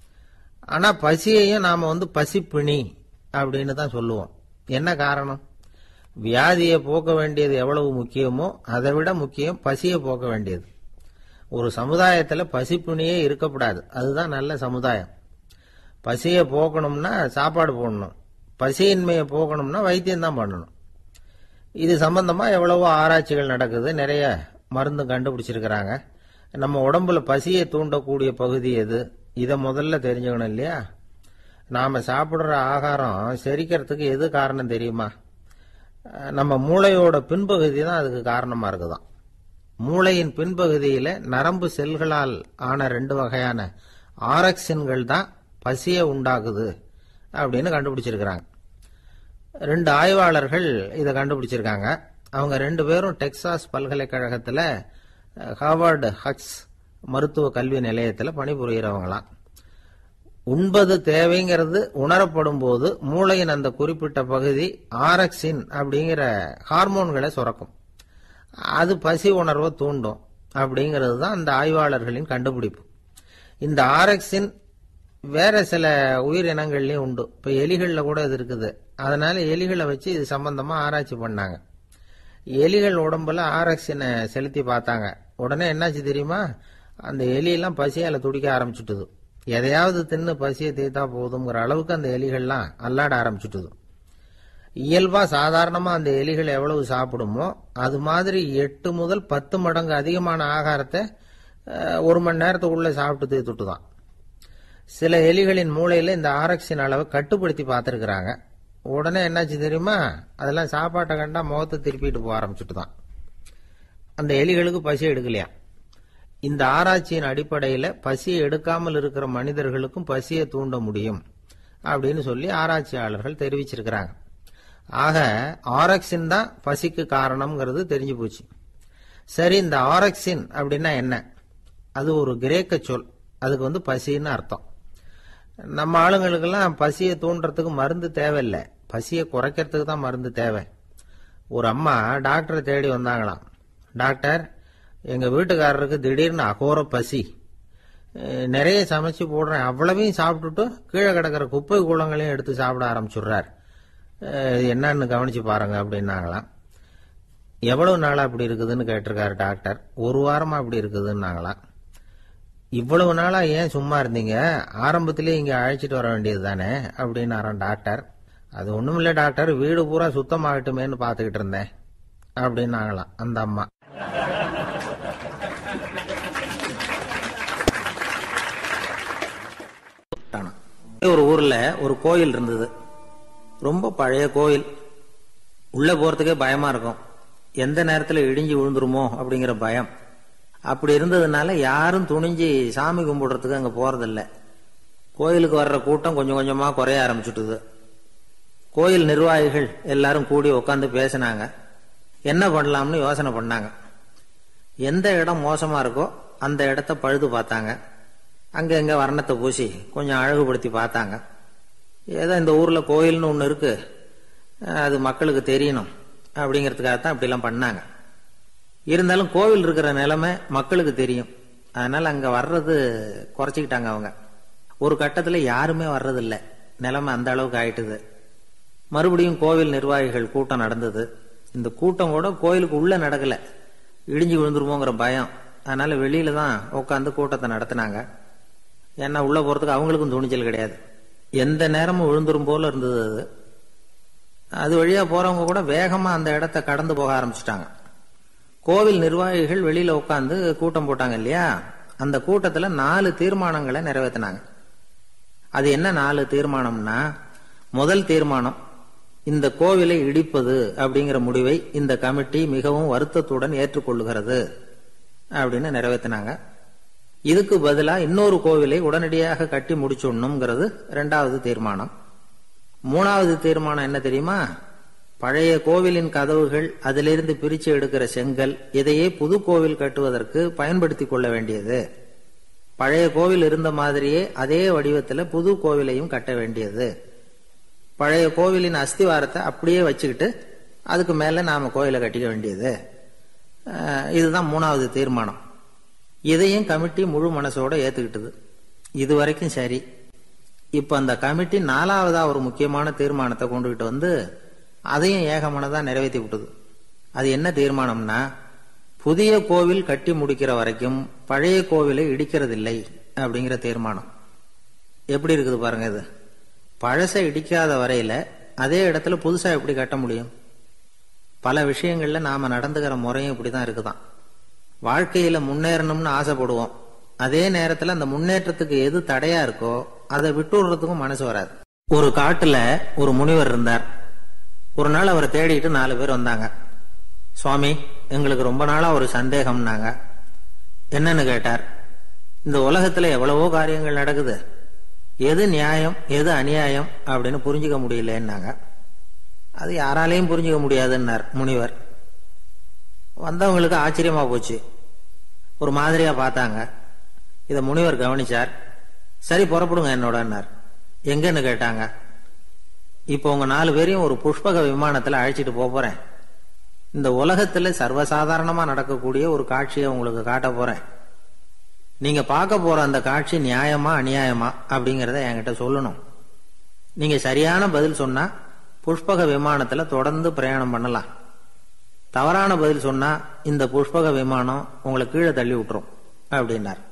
ஆனா பசியையும் நாம வந்து பசிப்பிணி அப்படின்னு தான் சொல்லுவோம். என்ன காரணம்? வியாதியை போக்க வேண்டியது எவ்வளவு முக்கியமோ அதை விட முக்கியம் பசியை போக்க வேண்டியது. ஒரு சமுதாயத்துல பசிப்பிணியே இருக்கக்கூடாது, அதுதான் நல்ல சமுதாயம். பசியை போக்கணும்னா சாப்பாடு போடணும், பசியின்மையை போக்கணும்னா வைத்தியம் தான் பண்ணணும். இது சம்பந்தமா எவ்வளவோ ஆராய்ச்சிகள் நடக்குது, நிறைய மருந்து கண்டுபிடிச்சிருக்கிறாங்க. நம்ம உடம்புல பசியை தூண்டக்கூடிய பகுதி எது, இதை முதல்ல தெரிஞ்சுக்கணும் இல்லையா? நாம சாப்பிடுற ஆகாரம் செரிக்கிறதுக்கு எது காரணம் தெரியுமா? நம்ம மூளையோட பின்பகுதி தான் அதுக்கு காரணமா இருக்குதான். மூளையின் பின்பகுதியில நரம்பு செல்களால் ஆன ரெண்டு வகையான ஆரக்சின்கள் தான் பசியை உண்டாக்குது அப்படின்னு கண்டுபிடிச்சிருக்கிறாங்க. ரெண்டு ஆய்வாளர்கள் இதை கண்டுபிடிச்சிருக்காங்க. அவங்க ரெண்டு பேரும் டெக்சாஸ் பல்கலைக்கழகத்தில் ஹார்வர்டு ஹக்ஸ் மருத்துவ கல்வி நிலையத்தில் பணிபுரிகிறவங்களாம். உண்பது தேவைங்கிறது உணரப்படும் போது மூளையின் அந்த குறிப்பிட்ட பகுதி ஆரக்சின் அப்படிங்கிற ஹார்மோன்களை சுரக்கும். அது பசி உணர்வை தூண்டும் அப்படிங்கிறது தான் அந்த ஆய்வாளர்களின் கண்டுபிடிப்பு. இந்த ஆரக்சின் வேற சில உயிரினங்கள்லயும் உண்டு. இப்ப எலிகள்ல கூட இது இருக்குது. அதனால எலிகளை வச்சு இது சம்பந்தமா ஆராய்ச்சி பண்ணாங்க. எலிகள் உடம்புல ஆரக்சினை செலுத்தி பார்த்தாங்க. உடனே என்னாச்சு தெரியுமா? அந்த எலியெல்லாம் பசியால துடிக்க ஆரம்பிச்சுட்டுது. எதையாவது தின்னு பசியை தீர்த்தா போதுங்கிற அளவுக்கு அந்த எலிகள்லாம் அல்லாட ஆரம்பிச்சுட்டுது. இயல்பா சாதாரணமா அந்த எலிகள் எவ்வளவு சாப்பிடுமோ அது மாதிரி எட்டு முதல் பத்து மடங்கு அதிகமான ஆகாரத்தை ஒரு மணி நேரத்துக்குள்ள சாப்பிட்டு தீர்த்துட்டுதான். சில எலிகளின் மூளையில இந்த ஆரக்சின் அளவை கட்டுப்படுத்தி பார்த்திருக்கிறாங்க. உடனே என்னாச்சு தெரியுமா? அதெல்லாம் சாப்பாட்டை கண்டா முகத்தை திருப்பிட்டு போக ஆரம்பிச்சுட்டுதான். அந்த எலிகளுக்கு பசி எடுக்கலையா. இந்த ஆராய்ச்சியின் அடிப்படையில பசியை எடுக்காமல் இருக்கிற மனிதர்களுக்கும் பசியை தூண்ட முடியும் அப்படின்னு சொல்லி ஆராய்ச்சியாளர்கள் தெரிவிச்சிருக்கிறாங்க. ஆக ஆரக்சின் தான் பசிக்கு காரணம்ங்கிறது தெரிஞ்சு போச்சு. சரி, இந்த ஆரக்சின் அப்படின்னா என்ன? அது ஒரு கிரேக்க சொல். அதுக்கு வந்து பசின்னு அர்த்தம். நம்ம ஆளுங்களுக்கெல்லாம் பசியை தூண்டுறதுக்கு மருந்து தேவையில்லை, பசியை குறைக்கிறதுக்கு தான் மருந்து தேவை. ஒரு அம்மா டாக்டரை தேடி வந்தாங்களாம். டாக்டர், எங்க வீட்டுக்காரருக்கு திடீர்னு அகோர பசி, நிறைய சமைச்சு போடுறேன், அவ்வளவையும் சாப்பிட்டுட்டு கீழே கிடக்கிற குப்பை கூலங்களையும் எடுத்து சாப்பிட ஆரம்பிச்சுடுறார், என்னன்னு கவனிச்சு பாருங்க அப்படின்னாங்களாம். எவ்வளவு நாளா அப்படி இருக்குதுன்னு கேட்டிருக்காரு டாக்டர். ஒரு வாரமா அப்படி இருக்குதுன்னாங்களாம். இவ்வளவு நாளா ஏன் சும்மா இருந்தீங்க? ஆரம்பத்திலே இங்க அழைச்சிட்டு வர வேண்டியது தானே அப்படின்னாராம் டாக்டர். அது ஒண்ணும் இல்ல டாக்டர், வீடு பூரா சுத்தமாகட்டுமேன்னு பாத்துக்கிட்டு இருந்தேன் அப்படின்னாங்களாம் அந்த அம்மா. ஒரு ஊர்ல ஒரு கோயில் இருந்தது. ரொம்ப பழைய கோயில். உள்ள போறதுக்கே பயமா இருக்கும். எந்த நேரத்துல இடிஞ்சு விழுந்துருமோ அப்படிங்கிற பயம். அப்படி இருந்ததுனால யாரும் துணிஞ்சு சாமி கும்பிடுறதுக்கு அங்க போறதில்லை. கோயிலுக்கு வர்ற கூட்டம் கொஞ்சம் கொஞ்சமா குறைய ஆரம்பிச்சுட்டுது. கோயில் நிர்வாகிகள் எல்லாரும் கூடி உட்காந்து பேசினாங்க. என்ன பண்ணலாம்னு யோசனை பண்ணாங்க. எந்த இடம் மோசமா இருக்கோ அந்த இடத்த பழுது பார்த்தாங்க. அங்க எங்க வர்ணத்தை பூசி கொஞ்சம் அழகுபடுத்தி பார்த்தாங்க. ஏதோ இந்த ஊர்ல கோயில்னு ஒண்ணு இருக்கு, அது மக்களுக்கு தெரியணும் அப்படிங்கிறதுக்காகத்தான் இப்படி எல்லாம் பண்ணாங்க. இருந்தாலும் கோவில் இருக்கிற நிலைமை மக்களுக்கு தெரியும். அதனால அங்க வர்றது குறைச்சிக்கிட்டாங்க அவங்க. ஒரு கட்டத்துல யாருமே வர்றதில்லை. நிலைமை அந்த அளவுக்கு ஆயிட்டுது. மறுபடியும் கோவில் நிர்வாகிகள் கூட்டம் நடந்தது. இந்த கூட்டம் கூட கோயிலுக்கு உள்ள நடக்கல, இடிஞ்சு விழுந்துருமோங்கிற பயம். அதனால வெளியில தான் உட்காந்து கூட்டத்தை நடத்தினாங்க. ஏன்னா உள்ள போறதுக்கு அவங்களுக்கும் துணிச்சல் கிடையாது. எந்த நேரமும் விழுந்துரும் போல இருந்தது அது. அது வழியா போறவங்க கூட வேகமா அந்த இடத்த கடந்து போக ஆரம்பிச்சுட்டாங்க. கோவில் நிர்வாகிகள் வெளியில உட்காந்து கூட்டம் போட்டாங்க இல்லையா, அந்த கூட்டத்துல நாலு தீர்மானங்களை நிறைவேற்றினாங்க. அது என்ன நாலு தீர்மானம்னா, முதல் தீர்மானம், இந்த கோவிலை இடிப்பது அப்படிங்கிற முடிவை இந்த கமிட்டி மிகவும் வருத்தத்துடன் ஏற்றுக்கொள்ளுகிறது அப்படின்னு நிறைவேற்றினாங்க. இதுக்கு பதிலா இன்னொரு கோவிலை உடனடியாக கட்டி முடிச்சுடணுங்கிறது ரெண்டாவது தீர்மானம். மூணாவது தீர்மானம் என்ன தெரியுமா? பழைய கோவிலின் கதவுகள், அதிலிருந்து பிரிச்சு எடுக்கிற செங்கல், இதையே புது கோவில் கட்டுவதற்கு பயன்படுத்தி கொள்ள வேண்டியது. பழைய கோவில் இருந்த மாதிரியே அதே வடிவத்தில் புது கோவிலையும் கட்ட வேண்டியது. பழைய கோவிலின் அஸ்திவாரத்தை அப்படியே வச்சுக்கிட்டு அதுக்கு மேல நாம கோயிலை கட்டிக்க வேண்டியது. இதுதான் மூணாவது தீர்மானம். இதையும் கமிட்டி முழு மனசோட ஏத்துக்கிட்டது. இது வரைக்கும் சரி. இப்ப அந்த கமிட்டி நாலாவதா ஒரு முக்கியமான தீர்மானத்தை கொண்டுகிட்டு வந்து அதையும் ஏகமனதா நிறைவேற்றி விட்டது. அது என்ன தீர்மானம்னா, புதிய கோவில் கட்டி முடிக்கிற வரைக்கும் பழைய கோவிலை இடிக்கிறதில்லை அப்படிங்கிற தீர்மானம். எப்படி இருக்குது பாருங்க இது. பழசை இடிக்காத வரையில அதே இடத்துல புதுசா எப்படி கட்ட முடியும்? பல விஷயங்கள்ல நாம நடந்துகிற முறையும் இப்படிதான் இருக்குதான். வாழ்க்கையில முன்னேறணும்னு ஆசைப்படுவோம். அதே நேரத்துல அந்த முன்னேற்றத்துக்கு எது தடையா இருக்கோ அதை விட்டுடுறதுக்கும் மனசு வராது. ஒரு காட்டுல ஒரு முனிவர் இருந்தார். ஒரு நாள் அவரை தேடிட்டு நாலு பேர் வந்தாங்க. சுவாமி, எங்களுக்கு ரொம்ப நாளா ஒரு சந்தேகம்னாங்க. என்னன்னு கேட்டார். இந்த உலகத்துல எவ்வளவோ காரியங்கள் நடக்குது, எது நியாயம் எது அநியாயம் அப்படின்னு புரிஞ்சுக்க முடியலன்னாங்க. அது யாராலையும் புரிஞ்சுக்க முடியாதுன்னார் முனிவர். வந்தவங்களுக்கு ஆச்சரியமா போச்சு. ஒரு மாதிரியா பார்த்தாங்க. இத முனிவர் கவனிச்சார். சரி, புறப்படுங்க என்னோடன்னார். எங்கன்னு கேட்டாங்க. இப்போ உங்க நாலு பேரையும் ஒரு புஷ்பக விமானத்துல அழைச்சிட்டு போறேன். இந்த உலகத்துல சர்வசாதாரணமா நடக்கக்கூடிய ஒரு காட்சியை உங்களுக்கு காட்ட போறேன். நீங்க பார்க்க போற அந்த காட்சி நியாயமா அநியாயமா அப்படிங்கறத என்கிட்ட சொல்லணும். நீங்க சரியான பதில் சொன்னா புஷ்பக விமானத்துல தொடர்ந்து பிரயாணம் பண்ணலாம். தவறான பதில் சொன்னா இந்த புஷ்பக விமானம் உங்களை கீழே தள்ளி விட்டுரும் அப்படின்னார்.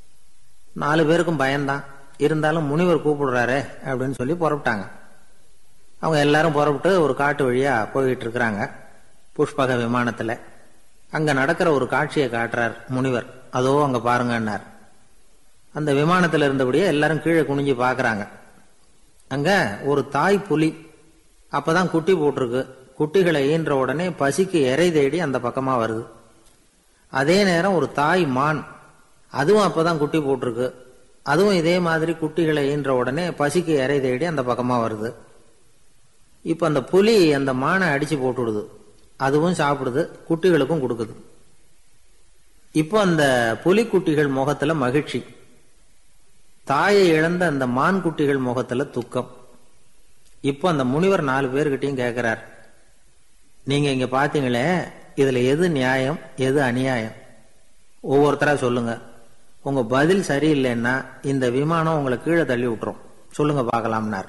நாலு பேருக்கும் பயம்தான். இருந்தாலும் முனிவர் கூப்பிடுறாரு அப்படின்னு சொல்லி புறப்பட்டாங்க. அவங்க எல்லாரும் புறப்பட்டு ஒரு காட்டு வழியா போயிட்டு இருக்கிறாங்க புஷ்பக விமானத்துல. அங்க நடக்கிற ஒரு காட்சியை காட்டுறார் முனிவர். அதோ அங்க பாருங்கன்னார். அந்த விமானத்துல இருந்தபடியே எல்லாரும் கீழே குனிஞ்சு பாக்குறாங்க. அங்க ஒரு தாய் புலி அப்பதான் குட்டி போட்டிருக்கு. குட்டிகளை ஈன்ற உடனே பசிக்கு இறை தேடி அந்த பக்கமா வருது. அதே நேரம் ஒரு தாய் மான், அதுவும் அப்பதான் குட்டி போட்டிருக்கு. அதுவும் இதே மாதிரி குட்டிகளை ஈன்ற உடனே பசிக்கு இறை தேடி அந்த பக்கமா வருது. இப்ப அந்த புலி அந்த மானை அடிச்சு போட்டுடுது. அதுவும் சாப்பிடுது, குட்டிகளுக்கும் கொடுக்குது. இப்போ அந்த புலிக்குட்டிகள் முகத்துல மகிழ்ச்சி, தாயை இழந்த அந்த மான் குட்டிகள் முகத்துல துக்கம். இப்போ அந்த முனிவர் நாலு பேர்கிட்டையும் கேட்கிறார், நீங்க இங்க பாத்தீங்களே, இதுல எது நியாயம் எது அநியாயம்? ஒவ்வொருத்தரா சொல்லுங்க. உங்க பதில் சரியில்லைன்னா இந்த விமானம் உங்களை கீழே தள்ளி விட்டுரும். சொல்லுங்க பார்க்கலாம்னார்.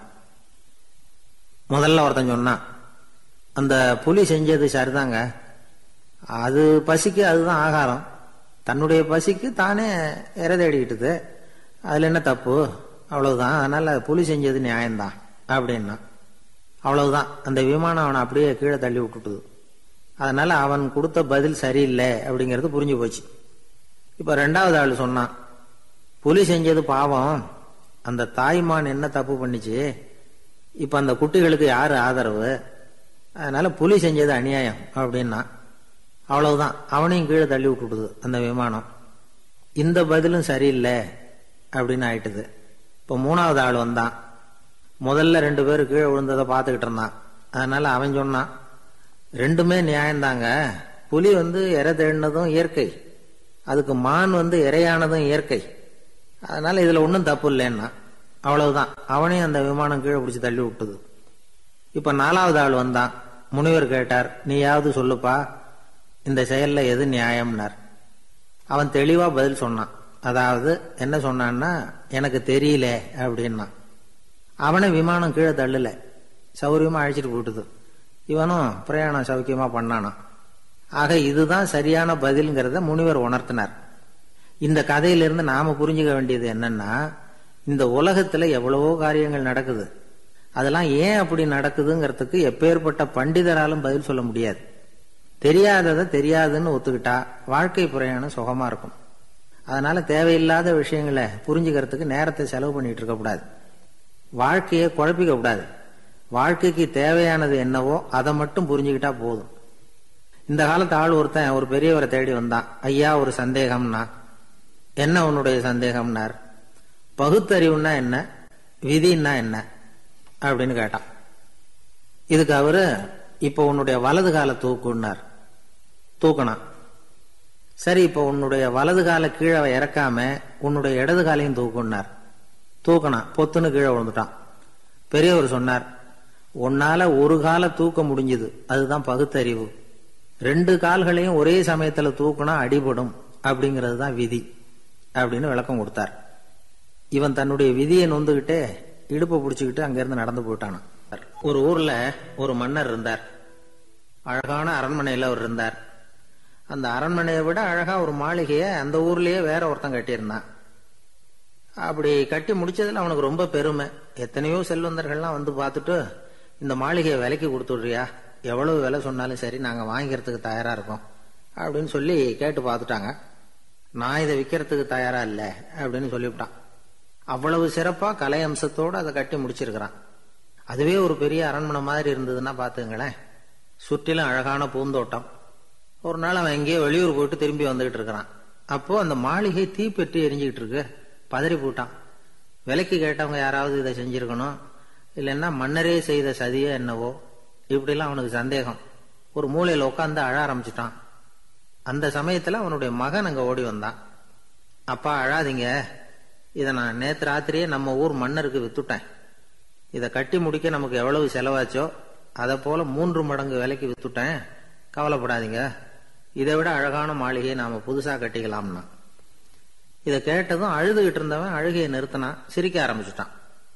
முதல்ல ஒருத்தன் சொன்னான், அந்த புலி செஞ்சது சரிதாங்க. அது பசிக்கு அதுதான் ஆகாரம். தன்னுடைய பசிக்கு தானே இறை தேடிக்கிட்டுது. அதுல என்ன தப்பு? அவ்வளவுதான். அதனால புலி செஞ்சது நியாயம்தான் அப்படின்னா. அவ்வளவுதான். அந்த விமானம் அவனை அப்படியே கீழே தள்ளி விட்டுட்டுது. அதனால அவன் கொடுத்த பதில் சரியில்லை அப்படிங்கிறது புரிஞ்சு போச்சு. இப்ப ரெண்டாவது ஆள் சொன்னான், புலி செஞ்சது பாவம், அந்த தாய்மான் என்ன தப்பு பண்ணிச்சு, இப்ப அந்த குட்டிகளுக்கு யாரு ஆதரவு, அதனால புலி செஞ்சது அநியாயம் அப்படின்னா. அவ்வளவுதான். அவனையும் கீழே தள்ளி விட்டுடுது அந்த விமானம். இந்த பதிலும் சரியில்லை அப்படின்னு ஆயிட்டுது. இப்ப மூணாவது ஆள் வந்தான். முதல்ல ரெண்டு பேரு கீழே விழுந்ததை பார்த்துக்கிட்டு இருந்தான். அதனால அவன் சொன்னான், ரெண்டுமே நியாயம்தாங்க. புலி வந்து இறை தேடினதும் இயற்கை, அதுக்கு மான் வந்து இறையானதும் இயற்கை. அதனால இதுல ஒன்றும் தப்பு இல்லைன்னா. அவ்வளவுதான். அவனையும் அந்த விமானம் கீழே பிடிச்சி தள்ளி விட்டுது. இப்ப நாலாவது ஆள் வந்தான். முனிவர் கேட்டார், நீயாவது சொல்லுப்பா, இந்த செயல்ல எது நியாயம்னார். அவன் தெளிவா பதில் சொன்னான், அதாவது என்ன சொன்னான்னா, எனக்கு தெரியல அப்படின்னா. அவனை விமானம் கீழே தள்ளல, சௌரியமா அழைச்சிட்டு போட்டுது. இவனும் பிரயாணம் சௌக்கியமா பண்ணானா. ஆக இதுதான் சரியான பதில்ங்கிறத முனிவர் உணர்த்தினார். இந்த கதையிலிருந்து நாம புரிஞ்சுக்க வேண்டியது என்னன்னா, இந்த உலகத்துல எவ்வளவோ காரியங்கள் நடக்குது. அதெல்லாம் ஏன் அப்படி நடக்குதுங்கிறதுக்கு எப்பேற்பட்ட பண்டிதராலும் பதில் சொல்ல முடியாது. தெரியாததை தெரியாதுன்னு ஒத்துக்கிட்டா வாழ்க்கை பிரயாணம் சுகமா இருக்கும். அதனால தேவையில்லாத விஷயங்களை புரிஞ்சுக்கிறதுக்கு நேரத்தை செலவு பண்ணிட்டு இருக்க கூடாது. வாழ்க்கையை குழப்பிக்க கூடாது. வாழ்க்கைக்கு தேவையானது என்னவோ அதை மட்டும் புரிஞ்சுக்கிட்டா போதும். இந்த காலத்து ஆள் ஒருத்தன் ஒரு பெரியவரை தேடி வந்தான். ஐயா, ஒரு சந்தேகம்னா. என்ன உன்னுடைய சந்தேகம்னார். பகுத்தறிவுன்னா என்ன, விதின்னா என்ன அப்படின்னு கேட்டான். இதுக்கு அவரு, இப்ப உன்னுடைய வலது கால தூக்குன்னார். தூக்கணும். சரி, இப்ப உன்னுடைய வலது கால கீழே இறக்காம உன்னுடைய இடது காலையும் தூக்குன்னார். தூக்கணும். பொத்துன்னு கீழே விழுந்துட்டான். பெரியவர் சொன்னார், உன்னால ஒரு காலை தூக்க முடிஞ்சது, அதுதான் பகுத்தறிவு. ரெண்டு கால்களையும் ஒரே சமயத்துல தூக்குனா அடிபடும், அப்படிங்கிறது தான் விதி அப்படின்னு விளக்கம் கொடுத்தார். இவன் தன்னுடைய விதியை நொந்துகிட்டே இடுப்பை பிடிச்சுக்கிட்டு அங்கிருந்து நடந்து போயிட்டான். ஒரு ஊர்ல ஒரு மன்னர் இருந்தார். அழகான அரண்மனையில அவர் இருந்தார். அந்த அரண்மனையை விட அழகா ஒரு மாளிகைய அந்த ஊர்லயே வேற ஒருத்தன் கட்டியிருந்தான். அப்படி கட்டி முடிச்சதுல அவனுக்கு ரொம்ப பெருமை. எத்தனையோ செல்வந்தர்கள்லாம் வந்து பார்த்துட்டு, இந்த மாளிகையை விலைக்கு கொடுத்துடுறியா, எவ்வளவு விலை சொன்னாலும் சரி நாங்க வாங்கிக்கிறதுக்கு தயாரா இருக்கோம் அப்படின்னு சொல்லி கேட்டு பார்த்துட்டாங்க. நான் இதை விற்கிறதுக்கு தயாரா இல்லை அப்படின்னு சொல்லிவிட்டான். அவ்வளவு சிறப்பா கலை அம்சத்தோடு அதை கட்டி முடிச்சிருக்கிறான். அதுவே ஒரு பெரிய அரண்மனை மாதிரி இருந்ததுன்னா பாத்துங்களேன். சுற்றிலும் அழகான பூந்தோட்டம். ஒரு நாள் அவன் எங்கேயோ வெளியூர் போயிட்டு திரும்பி வந்துகிட்டு இருக்கிறான். அப்போ அந்த மாளிகை தீப்பெட்டி எரிஞ்சுக்கிட்டு இருக்கு. பதறி போட்டான். விலைக்கு கேட்டவங்க யாராவது இதை செஞ்சிருக்கணும், இல்லைன்னா மன்னரே செய்த சதியோ என்னவோ, இப்படிலாம் அவனுக்கு சந்தேகம். ஒரு மூலையில உட்காந்து அழ ஆரம்பிச்சுட்டான். அந்த சமயத்துல அவனுடைய மகன் அங்க ஓடி வந்தான். அப்பா, அழாதீங்க, இதை நான் நேற்று ராத்திரியே நம்ம ஊர் மன்னருக்கு வித்துட்டேன். இதை கட்டி முடிக்க நமக்கு எவ்வளவு செலவாச்சோ அதை போல மூன்று மடங்கு விலைக்கு வித்துட்டேன், கவலைப்படாதீங்க, இதை விட அழகான மாளிகையை நாம புதுசா கட்டிக்கலாம்னா. இதை கேட்டதும் அழுதுகிட்டு இருந்தவன் அழுகையை நிறுத்தினான், சிரிக்க ஆரம்பிச்சுட்டான்.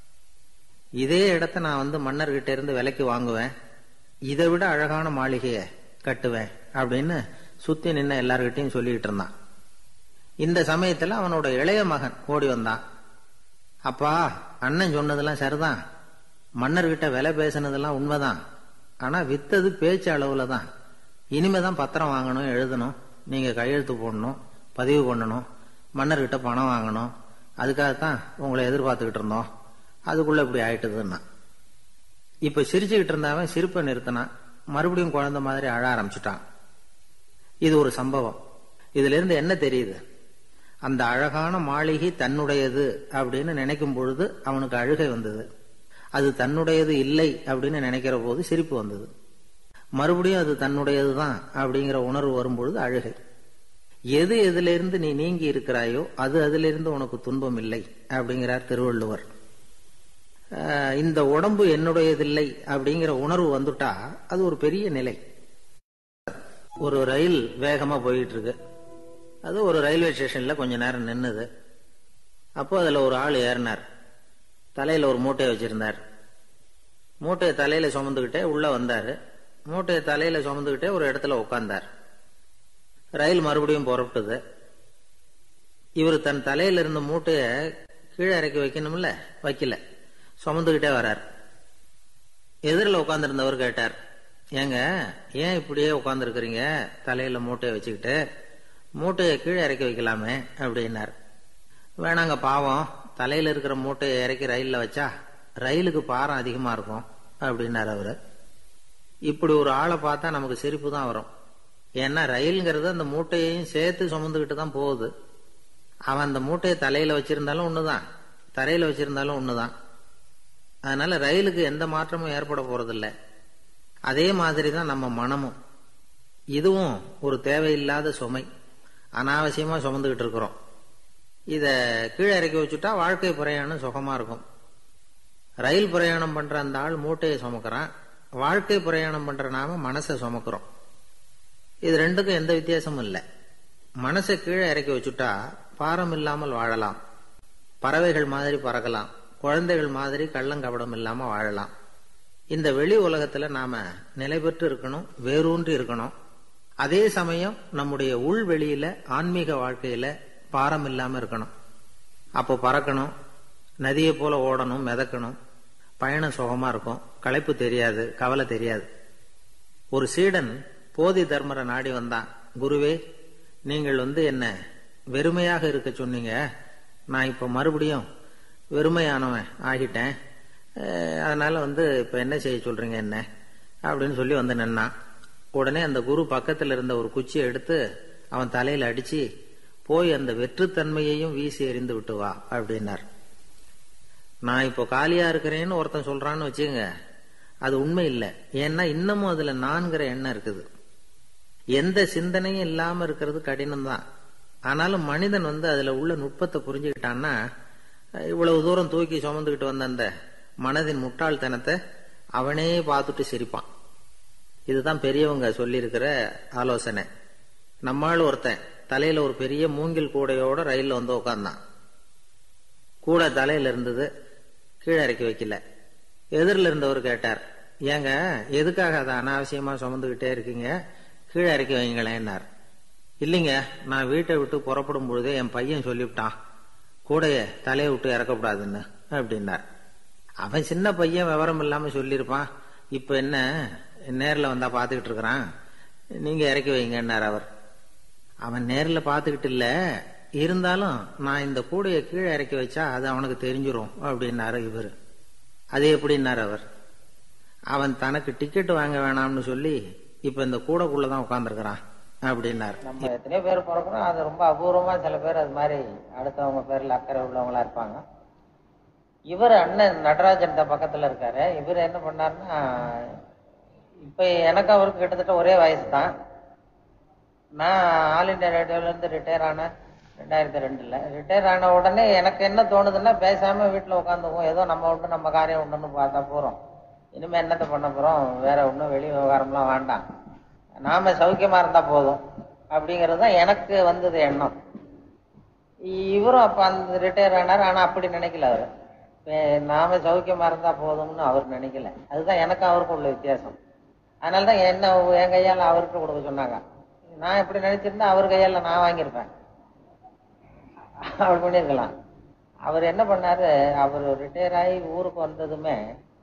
இதே இடத்த நான் வந்து மன்னர்கிட்ட இருந்து விலைக்கு வாங்குவேன், இதை விட அழகான மாளிகையை கட்டுவேன் அப்படின்னு சுத்தி நின்ன எல்லார்கிட்டையும் சொல்லிக்கிட்டு இருந்தான். இந்த சமயத்துல அவனோட இளைய மகன் ஓடி வந்தான். அப்பா, அண்ணன் சொன்னதெல்லாம் சரிதான், மன்னர்கிட்ட விலை பேசினதெல்லாம் உண்மைதான், ஆனா வித்தது பேச்சு அளவுல தான். இனிமேதான் பத்திரம் வாங்கணும், எழுதணும், நீங்க கையெழுத்து போடணும், பதிவு பண்ணணும், மன்னர்கிட்ட பணம் வாங்கணும், அதுக்காகத்தான் உங்களை எதிர்பார்த்துக்கிட்டு இருந்தோம், அதுக்குள்ள இப்படி ஆயிட்டுதுன்னா. இப்ப சிரிச்சுக்கிட்டு இருந்தவன் சிரிப்பை நிறுத்தினான். மறுபடியும் குழந்தை மாதிரி அழ ஆரம்பிச்சுட்டான். இது ஒரு சம்பவம். இதுல இருந்து என்ன தெரியுது? அந்த அழகான மாளிகை தன்னுடையது அப்படின்னு நினைக்கும் பொழுது அவனுக்கு அழுகை வந்தது. அது தன்னுடையது இல்லை அப்படின்னு நினைக்கிற போது சிரிப்பு வந்தது. மறுபடியும் அது தன்னுடையதுதான் அப்படிங்கிற உணர்வு வரும்பொழுது அழுகை. எது எதிலிருந்து நீ நீங்கி இருக்கிறாயோ அது அதிலிருந்து உனக்கு துன்பம் இல்லை அப்படிங்கிறார் திருவள்ளுவர். இந்த உடம்பு என்னுடையதில்லை அப்படிங்கிற உணர்வு வந்துட்டா அது ஒரு பெரிய நிலை. ஒரு ரயில் வேகமா போயிட்டு இருக்கு. அது ஒரு ரயில்வே ஸ்டேஷன்ல கொஞ்ச நேரம் நின்னுது. அப்போ அதுல ஒரு ஆள் ஏறினார். தலையில ஒரு மூட்டையை வச்சிருந்தார். மூட்டையை தலையில சுமந்துகிட்டே உள்ள வந்தாரு. மூட்டையை தலையில சுமந்துகிட்டே ஒரு இடத்துல உட்கார்ந்தார். ரயில் மறுபடியும் புறப்பட்டது. இவர் தன் தலையில இருந்த மூட்டைய கீழே இறக்கி வைக்கணும்ல, வைக்கல, சுமந்துகிட்டே வர்றார். எதிரில் உட்கார்ந்துருந்தவர் கேட்டார், ஏங்க ஏன் இப்படியே உட்கார்ந்து இருக்கிறீங்க தலையில மூட்டையை வச்சுக்கிட்டு, மூட்டையை கீழே இறக்கி வைக்கலாமே அப்படின்னார். வேணாங்க, பாவம், தலையில இருக்கிற மூட்டையை இறக்கி ரயில்ல வச்சா ரயிலுக்கு பாரம் அதிகமா இருக்கும் அப்படின்னார் அவரு. இப்படி ஒரு ஆளை பார்த்தா நமக்கு சிரிப்பு தான் வரும். ஏன்னா ரயில்ங்கிறது அந்த மூட்டையையும் சேர்த்து சுமந்துக்கிட்டு தான் போகுது. அவன் அந்த மூட்டையை தலையில வச்சிருந்தாலும் ஒண்ணுதான், தரையில வச்சிருந்தாலும் ஒண்ணுதான். அதனால ரயிலுக்கு எந்த மாற்றமும் ஏற்பட போறதில்லை. அதே மாதிரிதான் நம்ம மனமும். இதுவும் ஒரு தேவையில்லாத சுமை, அனாவசியமா சுமந்துகிட்டு இருக்கிறோம். இத கீழே இறக்கி வச்சுட்டா வாழ்க்கை பிரயாணம் சுகமா இருக்கும். ரயில் பிரயாணம் பண்ற அந்த ஆள் மூட்டையை சுமக்கிறான், வாழ்க்கை பிரயாணம் பண்ற நாம மனசை சுமக்கிறோம். இது ரெண்டுக்கும் எந்த வித்தியாசமும் இல்லை. மனசை கீழே இறக்கி வச்சுட்டா பாரம் இல்லாமல் வாழலாம், பறவைகள் மாதிரி பறக்கலாம், குழந்தைகள் மாதிரி கள்ளங்கபடம் இல்லாம வாழலாம். இந்த வெளி உலகத்துல நாம நிலை பெற்று இருக்கணும், வேரூன்றி இருக்கணும். அதே சமயம் நம்முடைய உள்வெளியில ஆன்மீக வாழ்க்கையில பாரம் இல்லாம இருக்கணும். அப்போ பறக்கணும், நதியை போல ஓடணும், மிதக்கணும், பயணம் சுகமா இருக்கும், களைப்பு தெரியாது, கவலை தெரியாது. ஒரு சீடன் போதி தர்மரை நாடி வந்தான். குருவே, நீங்கள் வந்து என்ன வெறுமையாக இருக்க சொன்னீங்க, நான் இப்ப மறுபடியும் வெறுமையானவன் ஆகிட்டேன், அதனால வந்து இப்ப என்ன செய்ய சொல்றீங்க என்ன அப்படின்னு சொல்லி வந்து நின்னான். உடனே அந்த குரு பக்கத்தில் இருந்த ஒரு குச்சியை எடுத்து அவன் தலையில அடிச்சு, போய் அந்த வெற்றுத்தன்மையையும் வீசி எறிந்து விட்டு வா அப்படின்னார். நான் இப்போ காலியா இருக்கிறேன்னு ஒருத்தன் சொல்றான்னு வச்சுங்க, அது உண்மை இல்லை. ஏன்னா இன்னமும் அதுல நான்கிற எண்ணம் இருக்குது. எந்த சிந்தனையும் இல்லாம இருக்கிறது கடினம்தான். ஆனாலும் மனிதன் வந்து அதுல உள்ள நுட்பத்தை புரிஞ்சுக்கிட்டான்னா, இவ்வளவு தூரம் தூக்கி சுமந்துக்கிட்டு வந்த அந்த மனதின் முட்டாள்தனத்தை அவனே பார்த்துட்டு சிரிப்பான். இதுதான் பெரியவங்க சொல்லியிருக்கிற ஆலோசனை. நம்மால் ஒருத்தன் தலையில ஒரு பெரிய மூங்கில் கூடையோட ரயில்ல வந்து உட்கார்ந்தான். கூடை தலையில இருந்தது, கீழே இறக்கி வைக்கல. எதிரில் இருந்தவர் கேட்டார், ஏங்க எதுக்காக அதை அனாவசியமா சுமந்துகிட்டே இருக்கீங்க, கீழே இறக்கி வைங்களேன்னார். இல்லைங்க, நான் வீட்டை விட்டு புறப்படும் பொழுதே என் பையன் சொல்லிவிட்டான், கூடைய தலையை விட்டு இறக்கக்கூடாதுன்னு அப்படின்னார். அவன் சின்ன பையன், விவரம் இல்லாம சொல்லியிருப்பான். இப்ப என்ன நேரில் வந்தா பாத்துக்கிட்டு இருக்கிறான், நீங்க இறக்கி வைங்கன்னார் அவர். அவன் நேரில் பாத்துக்கிட்டு இல்ல, இருந்தாலும் நான் இந்த கூடையை கீழே இறக்கி வச்சா அது அவனுக்கு தெரிஞ்சிரும் அப்படின்னாரு இவர். அது எப்படின்னாரு அவர். அவன் தனக்கு டிக்கெட் வாங்க வேணாம்னு சொல்லி இப்ப இந்த கூடைக்குள்ளதான் உட்கார்ந்துருக்கிறான் அப்படின்னாரு. நம்ம எத்தனையோ பேர் பிறக்கிறோம், அது ரொம்ப அபூர்வமா சில பேர் அது மாதிரி அடுத்தவங்க பேர்ல அக்கறை உள்ளவங்களா இருப்பாங்க. இவர் அண்ணன் நடராஜன் பக்கத்துல இருக்காரு. இவர் என்ன பண்ணாருன்னா, இப்ப எனக்கு அவருக்கு கிட்டத்தட்ட ஒரே வயசு தான். நான் ஆல் இண்டியா ரேடியோல இருந்து ரிட்டையர் ஆனேன் ரெண்டாயிரத்தி ரெண்டுல. ரிட்டையர் ஆன உடனே எனக்கு என்ன தோணுதுன்னா, பேசாம வீட்டுல உட்காந்துக்குவோம், ஏதோ நம்ம உண்டு நம்ம காரியம் உண்டுன்னு பார்த்தா போறோம், இனிமே என்னத்தை பண்ண போறோம், வேற ஒன்றும் வெளி விவகாரம்லாம் வேண்டாம், நாம சௌக்கியமா இருந்தா போதும் அப்படிங்கிறது தான் எனக்கு வந்தது எண்ணம். இவரும் அப்ப அந்த ரிட்டையர் ஆனார். ஆனா அப்படி நினைக்கல அவரு. நாம சௌக்கியமா இருந்தா போதும்னு அவர் நினைக்கல. அதுதான் எனக்கு அவருக்கும் உள்ள வித்தியாசம். அதனாலதான் என்ன என் கையால அவருக்கு கொடுக்க சொன்னாங்க. நான் எப்படி நினைச்சிருந்தா அவர் கையால நான் வாங்கியிருப்பேன், அப்படி பண்ணிருக்கலாம். அவர் என்ன பண்ணாரு, அவர் ரிட்டையர் ஆகி ஊருக்கு வந்ததுமே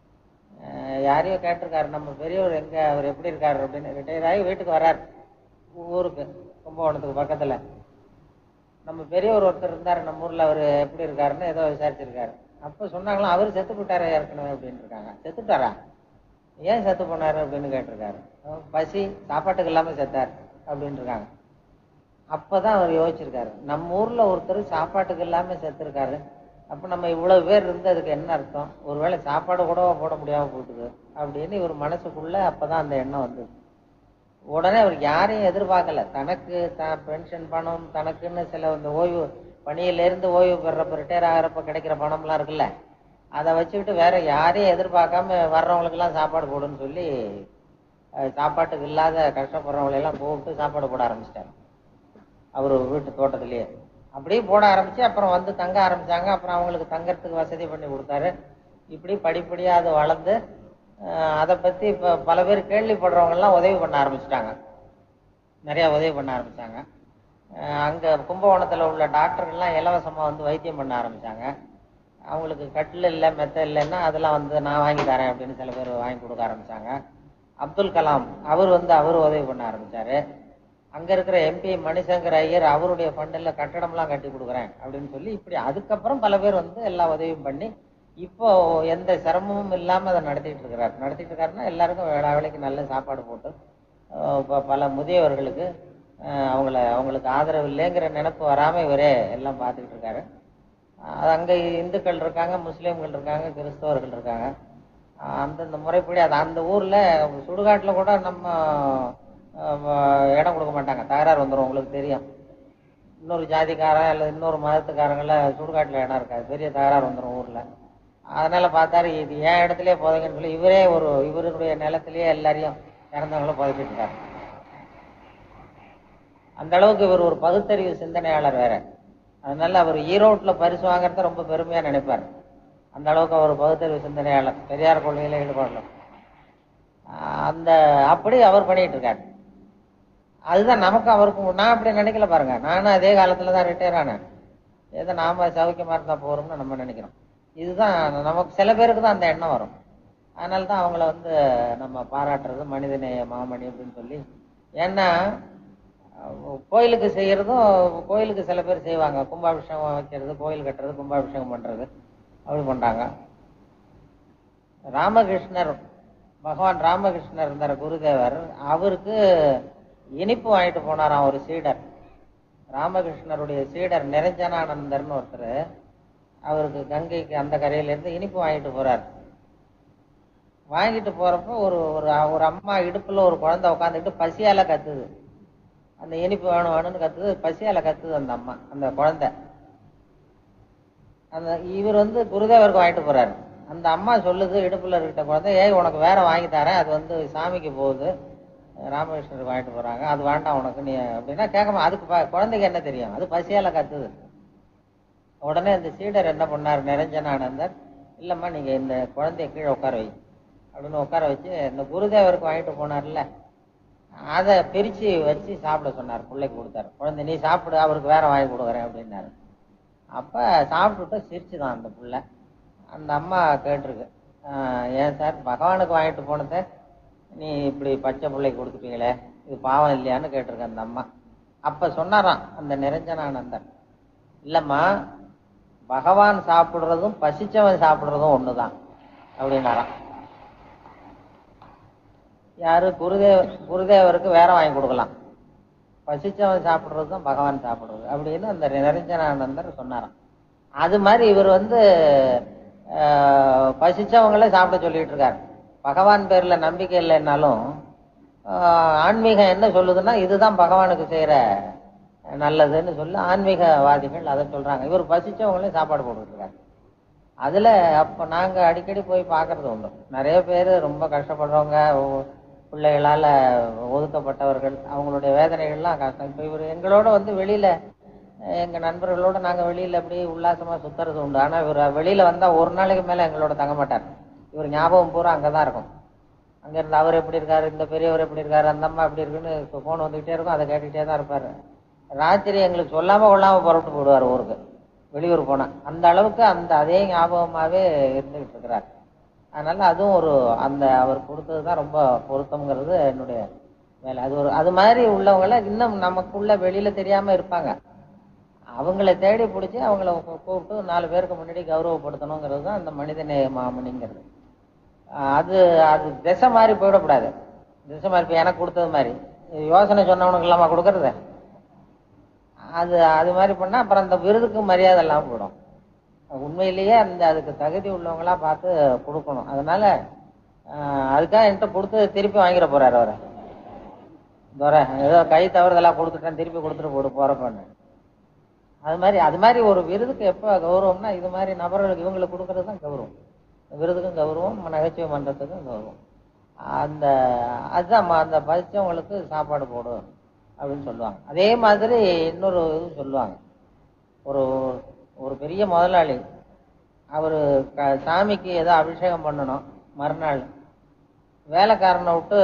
யாரையோ கேட்டிருக்காரு, நம்ம பெரியவர் எங்க, அவர் எப்படி இருக்காரு அப்படின்னு. ரிட்டையர் ஆகி வீட்டுக்கு வர்றாரு, ஊருக்கு கும்பகோணத்துக்கு பக்கத்துல. நம்ம பெரியவர் ஒருத்தர் இருந்தாரு நம்ம ஊர்ல, அவரு எப்படி இருக்காருன்னு ஏதோ விசாரிச்சிருக்காரு. அப்ப சொன்னாங்களாம், அவரு செத்து போட்டாரு ஏற்கனவே அப்படின்னு இருக்காங்க. செத்துட்டாரா, ஏன் செத்து போனாரு அப்படின்னு கேட்டிருக்காரு. பசி சாப்பாட்டுக்கு இல்லாம செத்தார் அப்படின்னு இருக்காங்க. அப்பதான் அவர் யோசிச்சிருக்காரு, நம்ம ஊர்ல ஒருத்தர் சாப்பாட்டுக்கு இல்லாம செத்துருக்காரு, அப்ப நம்ம இவ்வளவு பேர் இருந்து அதுக்கு என்ன அர்த்தம், ஒருவேளை சாப்பாடு கூட போட முடியாம போட்டுது அப்படின்னு இவர் மனசுக்குள்ள அப்பதான் அந்த எண்ணம் வந்தது. உடனே அவர் யாரையும் எதிர்பார்க்கல. தனக்கு தான் பென்ஷன் பணம், தனக்குன்னு சில இந்த ஓய்வு பணியில இருந்து ஓய்வு பெறப்ப ரிட்டையர் ஆகிறப்ப கிடைக்கிற பணம் எல்லாம் இருக்குல்ல, அதை வச்சுக்கிட்டு வேற யாரையும் எதிர்பார்க்காம வர்றவங்களுக்கு எல்லாம் சாப்பாடு போடுன்னு சொல்லி சாப்பாட்டுக்கு இல்லாத கஷ்டப்படுறவங்களை எல்லாம் கூப்பிட்டு சாப்பாடு போட ஆரம்பிச்சிட்டாரு அவரு வீட்டு தோட்டத்திலேயே. அப்படியே போட ஆரம்பிச்சு அப்புறம் வந்து தங்க ஆரம்பிச்சாங்க. அப்புறம் அவங்களுக்கு தங்கறதுக்கு வசதி பண்ணி கொடுத்தாரு. இப்படி படிப்படியா அது வளர்ந்து அதை பத்தி இப்ப பல பேர் கேள்விப்படுறவங்க எல்லாம் உதவி பண்ண ஆரம்பிச்சிட்டாங்க, நிறைய உதவி பண்ண ஆரம்பிச்சாங்க. அங்க கும்பகோணத்துல உள்ள டாக்டர்கள்லாம் இலவசமா வந்து வைத்தியம் பண்ண ஆரம்பிச்சாங்க. அவங்களுக்கு கட்டில் இல்லை மெத்த இல்லைன்னா அதெல்லாம் வந்து நான் வாங்கி தரேன் அப்படின்னு சில பேர் வாங்கி கொடுக்க ஆரம்பிச்சாங்க. அப்துல் கலாம் அவர் வந்து அவர் உதவி பண்ண ஆரம்பிச்சாரு. அங்க இருக்கிற எம்பி மணிசங்கர் ஐயர் அவருடைய ஃபண்டில் கட்டடம்லாம் கட்டி கொடுக்குறேன் அப்படின்னு சொல்லி இப்படி அதுக்கப்புறம் பல பேர் வந்து எல்லா உதவியும் பண்ணி இப்போ எந்த சிரமமும் இல்லாம அதை நடத்திட்டு இருக்கிறார். நடத்திட்டு இருக்காருன்னா எல்லாருக்கும் வேளா வேலைக்கு நல்ல சாப்பாடு போட்டு இப்போ பல முதியவர்களுக்கு அவங்கள அவங்களுக்கு ஆதரவு இல்லைங்கிற நினைப்பு வராம இவரே எல்லாம் பார்த்துக்கிட்டு இருக்காரு. அது அங்க இந்துக்கள் இருக்காங்க, முஸ்லீம்கள் இருக்காங்க, கிறிஸ்தவர்கள் இருக்காங்க. அந்தந்த முறைப்படி அது அந்த ஊர்ல சுடுகாட்டுல கூட நம்ம இடம் கொடுக்க மாட்டாங்க, தகராறு வந்துடும். உங்களுக்கு தெரியும், இன்னொரு ஜாதிக்காரன் அல்லது இன்னொரு மதத்துக்காரங்கள சுடுகாட்டுல இடம் இருக்காது, பெரிய தகராறு வந்துடும் ஊர்ல. அதனால பார்த்தாரு, இது என் இடத்துலயே புதைங்கன்னு சொல்லி இவரே ஒரு இவருடைய நிலத்திலேயே எல்லாரையும் இறந்தவங்களும் புதைச்சிட்டு இருக்காரு. அந்த அளவுக்கு இவர் ஒரு பகுத்தறிவு சிந்தனையாளர் வேற. அதனால அவர் ஈரோட்ல பரிசு வாங்குறத ரொம்ப பெருமையா நினைப்பார். அந்த அளவுக்கு அவர் பகுத்தறிவு சிந்தனையாளர், பெரியார் கொள்கையில ஈடுபாடுல. அந்த அப்படி அவர் பண்ணிட்டு இருக்காரு. அதுதான் நமக்கு அவருக்கு நான் அப்படி நினைக்கல பாருங்க. நானும் அதே காலத்துல தான் ரிட்டையர் ஆனேன். ஏதோ நாம சௌக்கியமா இருந்தா போறோம்னு நம்ம நினைக்கிறோம். இதுதான் நமக்கு சில பேருக்கு தான் அந்த எண்ணம் வரும். அதனால தான் அவங்கள வந்து நம்ம பாராட்டுறது மனிதநேய மாமணி அப்படின்னு சொல்லி. ஏன்னா கோயிலுக்கு செய்யறதும், கோயிலுக்கு சில பேர் செய்வாங்க, கும்பாபிஷேகம் வைக்கிறது, கோயில் கட்டுறது, கும்பாபிஷேகம் பண்றது, அப்படி பண்றாங்க. ராமகிருஷ்ணர், பகவான் ராமகிருஷ்ணர் இருந்தார் குருதேவர், அவருக்கு இனிப்பு வாங்கிட்டு போனாராம் ஒரு சீடர். ராமகிருஷ்ணருடைய சீடர் நிரஞ்சனானந்தர்னு ஒருத்தர், அவருக்கு கங்கைக்கு அந்த கரையில இருந்து இனிப்பு வாங்கிட்டு போறார். வாங்கிட்டு போறப்ப ஒரு ஒரு அம்மா இடுப்புல ஒரு குழந்தை உட்காந்துக்கிட்டு பசியால கத்துது. அந்த இனிப்பு வேணும் வேணும்னு கத்துது, பசியால கத்துது அந்த அம்மா, அந்த குழந்தை. அந்த இவர் வந்து குருதேவருக்கு வாங்கிட்டு போறாரு. அந்த அம்மா சொல்லுது இடுப்புல இருக்கிட்ட குழந்தை, ஏய் உனக்கு வேற வாங்கி தரேன், அது வந்து சாமிக்கு போகுது, ராமகிருஷ்ணருக்கு வாங்கிட்டு போறாங்க, அது வேண்டாம் உனக்கு நீ அப்படின்னா கேட்கமா. அதுக்கு குழந்தைக்கு என்ன தெரியும், அது பசியால கத்துது. உடனே இந்த சீடர் என்ன பண்ணார் நிரஞ்சனானந்தர், இல்லம்மா நீங்க இந்த குழந்தைய கீழே உட்கார வை அப்படின்னு உட்கார வச்சு இந்த குருதேவருக்கு வாங்கிட்டு போனார்ல அதை பிரிச்சு வச்சு சாப்பிட சொன்னார். பிள்ளைக்கு கொடுத்தாரு. குழந்தை நீ சாப்பிடு, அவருக்கு வேற வாங்கி கொடுக்குறேன் அப்படின்னாரு. அப்ப சாப்பிட்டுட்டு சிரிச்சுதான் அந்த பிள்ளை. அந்த அம்மா கேட்டிருக்கு, ஏன் சார் பகவானுக்கு வாங்கிட்டு போனதை நீ இப்படி பச்சை பிள்ளைக்கு கொடுத்துட்டீங்களே, இது பாவம் இல்லையான்னு கேட்டிருக்க அந்த அம்மா. அப்ப சொன்னாராம் அந்த நிரஞ்சனானந்தர், இல்லம்மா பகவான் சாப்பிடுறதும் பசிச்சவன் சாப்பிடுறதும் ஒண்ணுதான் அப்படின்னாராம். யாரு குருதேவ குருதேவருக்கு வேற வாங்கி கொடுக்கலாம், பசிச்சவன் சாப்பிடுறது தான் பகவான் சாப்பிடுறது அப்படின்னு அந்த நிரஞ்சனானந்தர் சொன்னாராம். அது மாதிரி இவர் வந்து பசிச்சவங்களே சாப்பிட சொல்லிட்டு இருக்காரு. பகவான் பேர்ல நம்பிக்கை இல்லைன்னாலும் ஆன்மீகம் என்ன சொல்லுதுன்னா இதுதான் பகவானுக்கு செய்யற நல்லதுன்னு சொல்லி ஆன்மீகவாதிகள் அதை சொல்றாங்க. இவர் பசிச்சவங்களே சாப்பாடு போட்டுட்டு இருக்காரு. அதுல அப்ப நாங்க அடிக்கடி போய் பாக்குறது உண்டு. நிறைய பேர் ரொம்ப கஷ்டப்படுறவங்க, பிள்ளைகளால ஒதுக்கப்பட்டவர்கள், அவங்களுடைய வேதனைகள்லாம் கஷ்டம். இப்ப இவர் எங்களோட வந்து வெளியில எங்க நண்பர்களோட நாங்க வெளியில அப்படி உல்லாசமா சுத்துறது உண்டு. ஆனா இவர் வெளியில வந்தா ஒரு நாளைக்கு மேல எங்களோட தங்க மாட்டார். இவர் ஞாபகம் பூரா அங்கதான் இருக்கும். அங்க இருந்து அவர் எப்படி இருக்காரு, இந்த பெரியவர் எப்படி இருக்காரு, அந்த அம்மா எப்படி இருக்குன்னு போன் வந்துகிட்டே இருக்கும், அதை கேட்டுக்கிட்டே தான் இருப்பாரு. ராத்திரி எங்களுக்கு சொல்லாம கொள்ளாம புறப்பட்டு போடுவார் ஊருக்கு, வெளியூர் போனா. அந்த அளவுக்கு அந்த அதே ஞாபகமாவே இருந்துகிட்டு இருக்கிறார். அதனால அதுவும் ஒரு அந்த அவர் கொடுத்ததுதான் ரொம்ப பொருத்தம்ங்கிறது என்னுடைய வேலை. அது ஒரு அது மாதிரி உள்ளவங்கள இன்னும் நமக்குள்ள வெளியில தெரியாம இருப்பாங்க, அவங்கள தேடி பிடிச்சி அவங்கள கூப்பிட்டு நாலு பேருக்கு முன்னாடி கௌரவப்படுத்தணுங்கிறது தான் அந்த மனிதநேய மாமணிங்கிறது. அது அது திசை மாதிரி போயிடக்கூடாது. திசை மாதிரி இப்போ எனக்கு கொடுத்தது மாதிரி யோசனை சொன்னவனுக்கு இல்லாம கொடுக்கறது, அது அது மாதிரி பண்ணா அப்புறம் அந்த விருதுக்கு மரியாதை எல்லாம் போயிடும். உண்மையிலேயே அந்த அதுக்கு தகுதி உள்ளவங்களா பார்த்து கொடுக்கணும். அதனால அதுக்காக என்கிட்ட கொடுத்து திருப்பி வாங்கிட போறாரு அவரை. துரை ஏதோ கை தவறுதெல்லாம் கொடுத்துட்டேன், திருப்பி கொடுத்துட்டு போடு போறப்பன்னு. அது மாதிரி அது மாதிரி ஒரு விருதுக்கு எப்போ கௌரவம்னா இது மாதிரி நபர்களுக்கு இவங்களுக்கு கொடுக்கறது தான் கௌரவம். விருதுக்கும் கௌரவம், நகைச்சுவை மன்றத்துக்கும் கௌரவம். அந்த அதுதான் அந்த பசிச்சவங்களுக்கு சாப்பாடு போடும் அப்படின்னு சொல்லுவாங்க. அதே மாதிரி இன்னொரு இது சொல்லுவாங்க. ஒரு ஒரு பெரிய முதலாளி அவரு சாமிக்கு ஏதோ அபிஷேகம் பண்ணணும், மறுநாள் வேலைக்காரனை விட்டு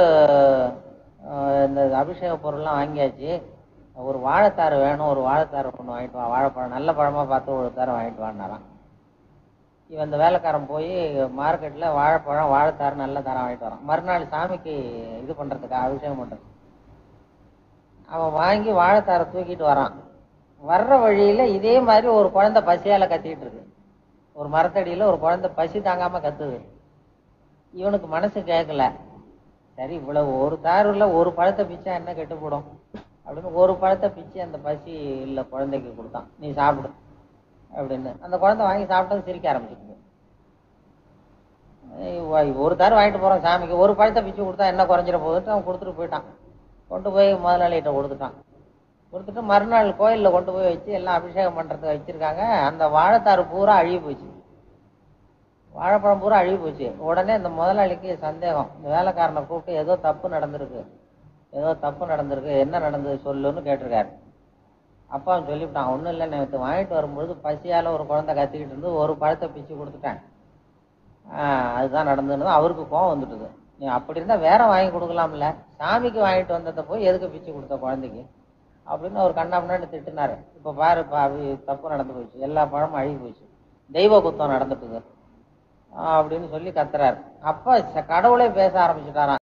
இந்த அபிஷேக பொருள்லாம் வாங்கியாச்சு, ஒரு வாழைத்தாறு வேணும், ஒரு வாழைத்தாறு ஒன்று வாங்கிட்டு வா, வாழைப்பழம் நல்ல பழமா பார்த்து ஒரு தாரம் வாங்கிட்டு வான்னாராம். இவன் இந்த வேலைக்காரன் போய் மார்க்கெட்ல வாழைப்பழம் வாழைத்தாறு நல்ல தாரம் வாங்கிட்டு வரான். மறுநாள் சாமிக்கு இது பண்றதுக்கு அபிஷேகம் பண்றது அவன் வாங்கி வாழைத்தாரை தூக்கிட்டு வரான். வர்ற வழியில இதே மாதிரி ஒரு குழந்தை பசியால கத்திட்டு இருக்கு. ஒரு மரத்தடியில ஒரு குழந்தை பசி தாங்காம கத்துது. இவனுக்கு மனசு கேட்கல, சரி இவ்வளவு ஒரு தாருல ஒரு பழத்தை பிச்சா என்ன கெட்டு போடும் அப்படின்னு ஒரு பழத்தை பிச்சு அந்த பசி இல்ல குழந்தைக்கு கொடுத்தான், நீ சாப்பிடு அப்படின்னு. அந்த குழந்தை வாங்கி சாப்பிட்டது சிரிக்க ஆரம்பிச்சிருக்கு. ஒரு தாரு வாங்கிட்டு போறான் சாமிக்கு, ஒரு பழத்தை பிச்சு கொடுத்தா என்ன குறைஞ்சிட போகுதுன்னு அவன் கொடுத்துட்டு போயிட்டான். கொண்டு போய் முதலாளிகிட்ட கொடுத்துட்டான். கொடுத்துட்டு மறுநாள் கோயில்ல கொண்டு போய் வச்சு எல்லாம் அபிஷேகம் பண்றதுக்கு வச்சிருக்காங்க. அந்த வாழைத்தாறு பூரா அழுகி போச்சு, வாழைப்பழம் பூரா அழுகி போச்சு. உடனே இந்த முதலாளிக்கு சந்தேகம், இந்த வேலைக்காரனை கூப்பிட்டு ஏதோ தப்பு நடந்திருக்கு, ஏதோ தப்பு நடந்திருக்கு, என்ன நடந்தது சொல்லுன்னு கேட்டிருக்காரு. அப்பாவும் சொல்லிவிட்டான், ஒன்றும் இல்லை, நேற்று வாங்கிட்டு வரும்பொழுது பசியால் ஒரு குழந்தை கத்திக்கிட்டு இருந்து ஒரு பழத்தை பிச்சு கொடுத்துட்டேன், அதுதான் நடந்ததுன்னு. அவருக்கு கோவம் வந்துட்டுது. நீ அப்படி இருந்தால் வேற வாங்கி கொடுக்கலாம்ல, சாமிக்கு வாங்கிட்டு வந்ததை போய் எதுக்கு பிச்சு கொடுத்த குழந்தைக்கு அப்படின்னு அவர் கண்ணா முன்னாடி திட்டினாரு. இப்போ பாரு தப்பு நடந்து போயிடுச்சு, எல்லா பழமும் அழுகி போயிடுச்சு, தெய்வ குத்தம் நடந்துட்டுது அப்படின்னு சொல்லி கத்துறாரு. அப்ப கடவுளே பேச ஆரம்பிச்சுட்டாராம்.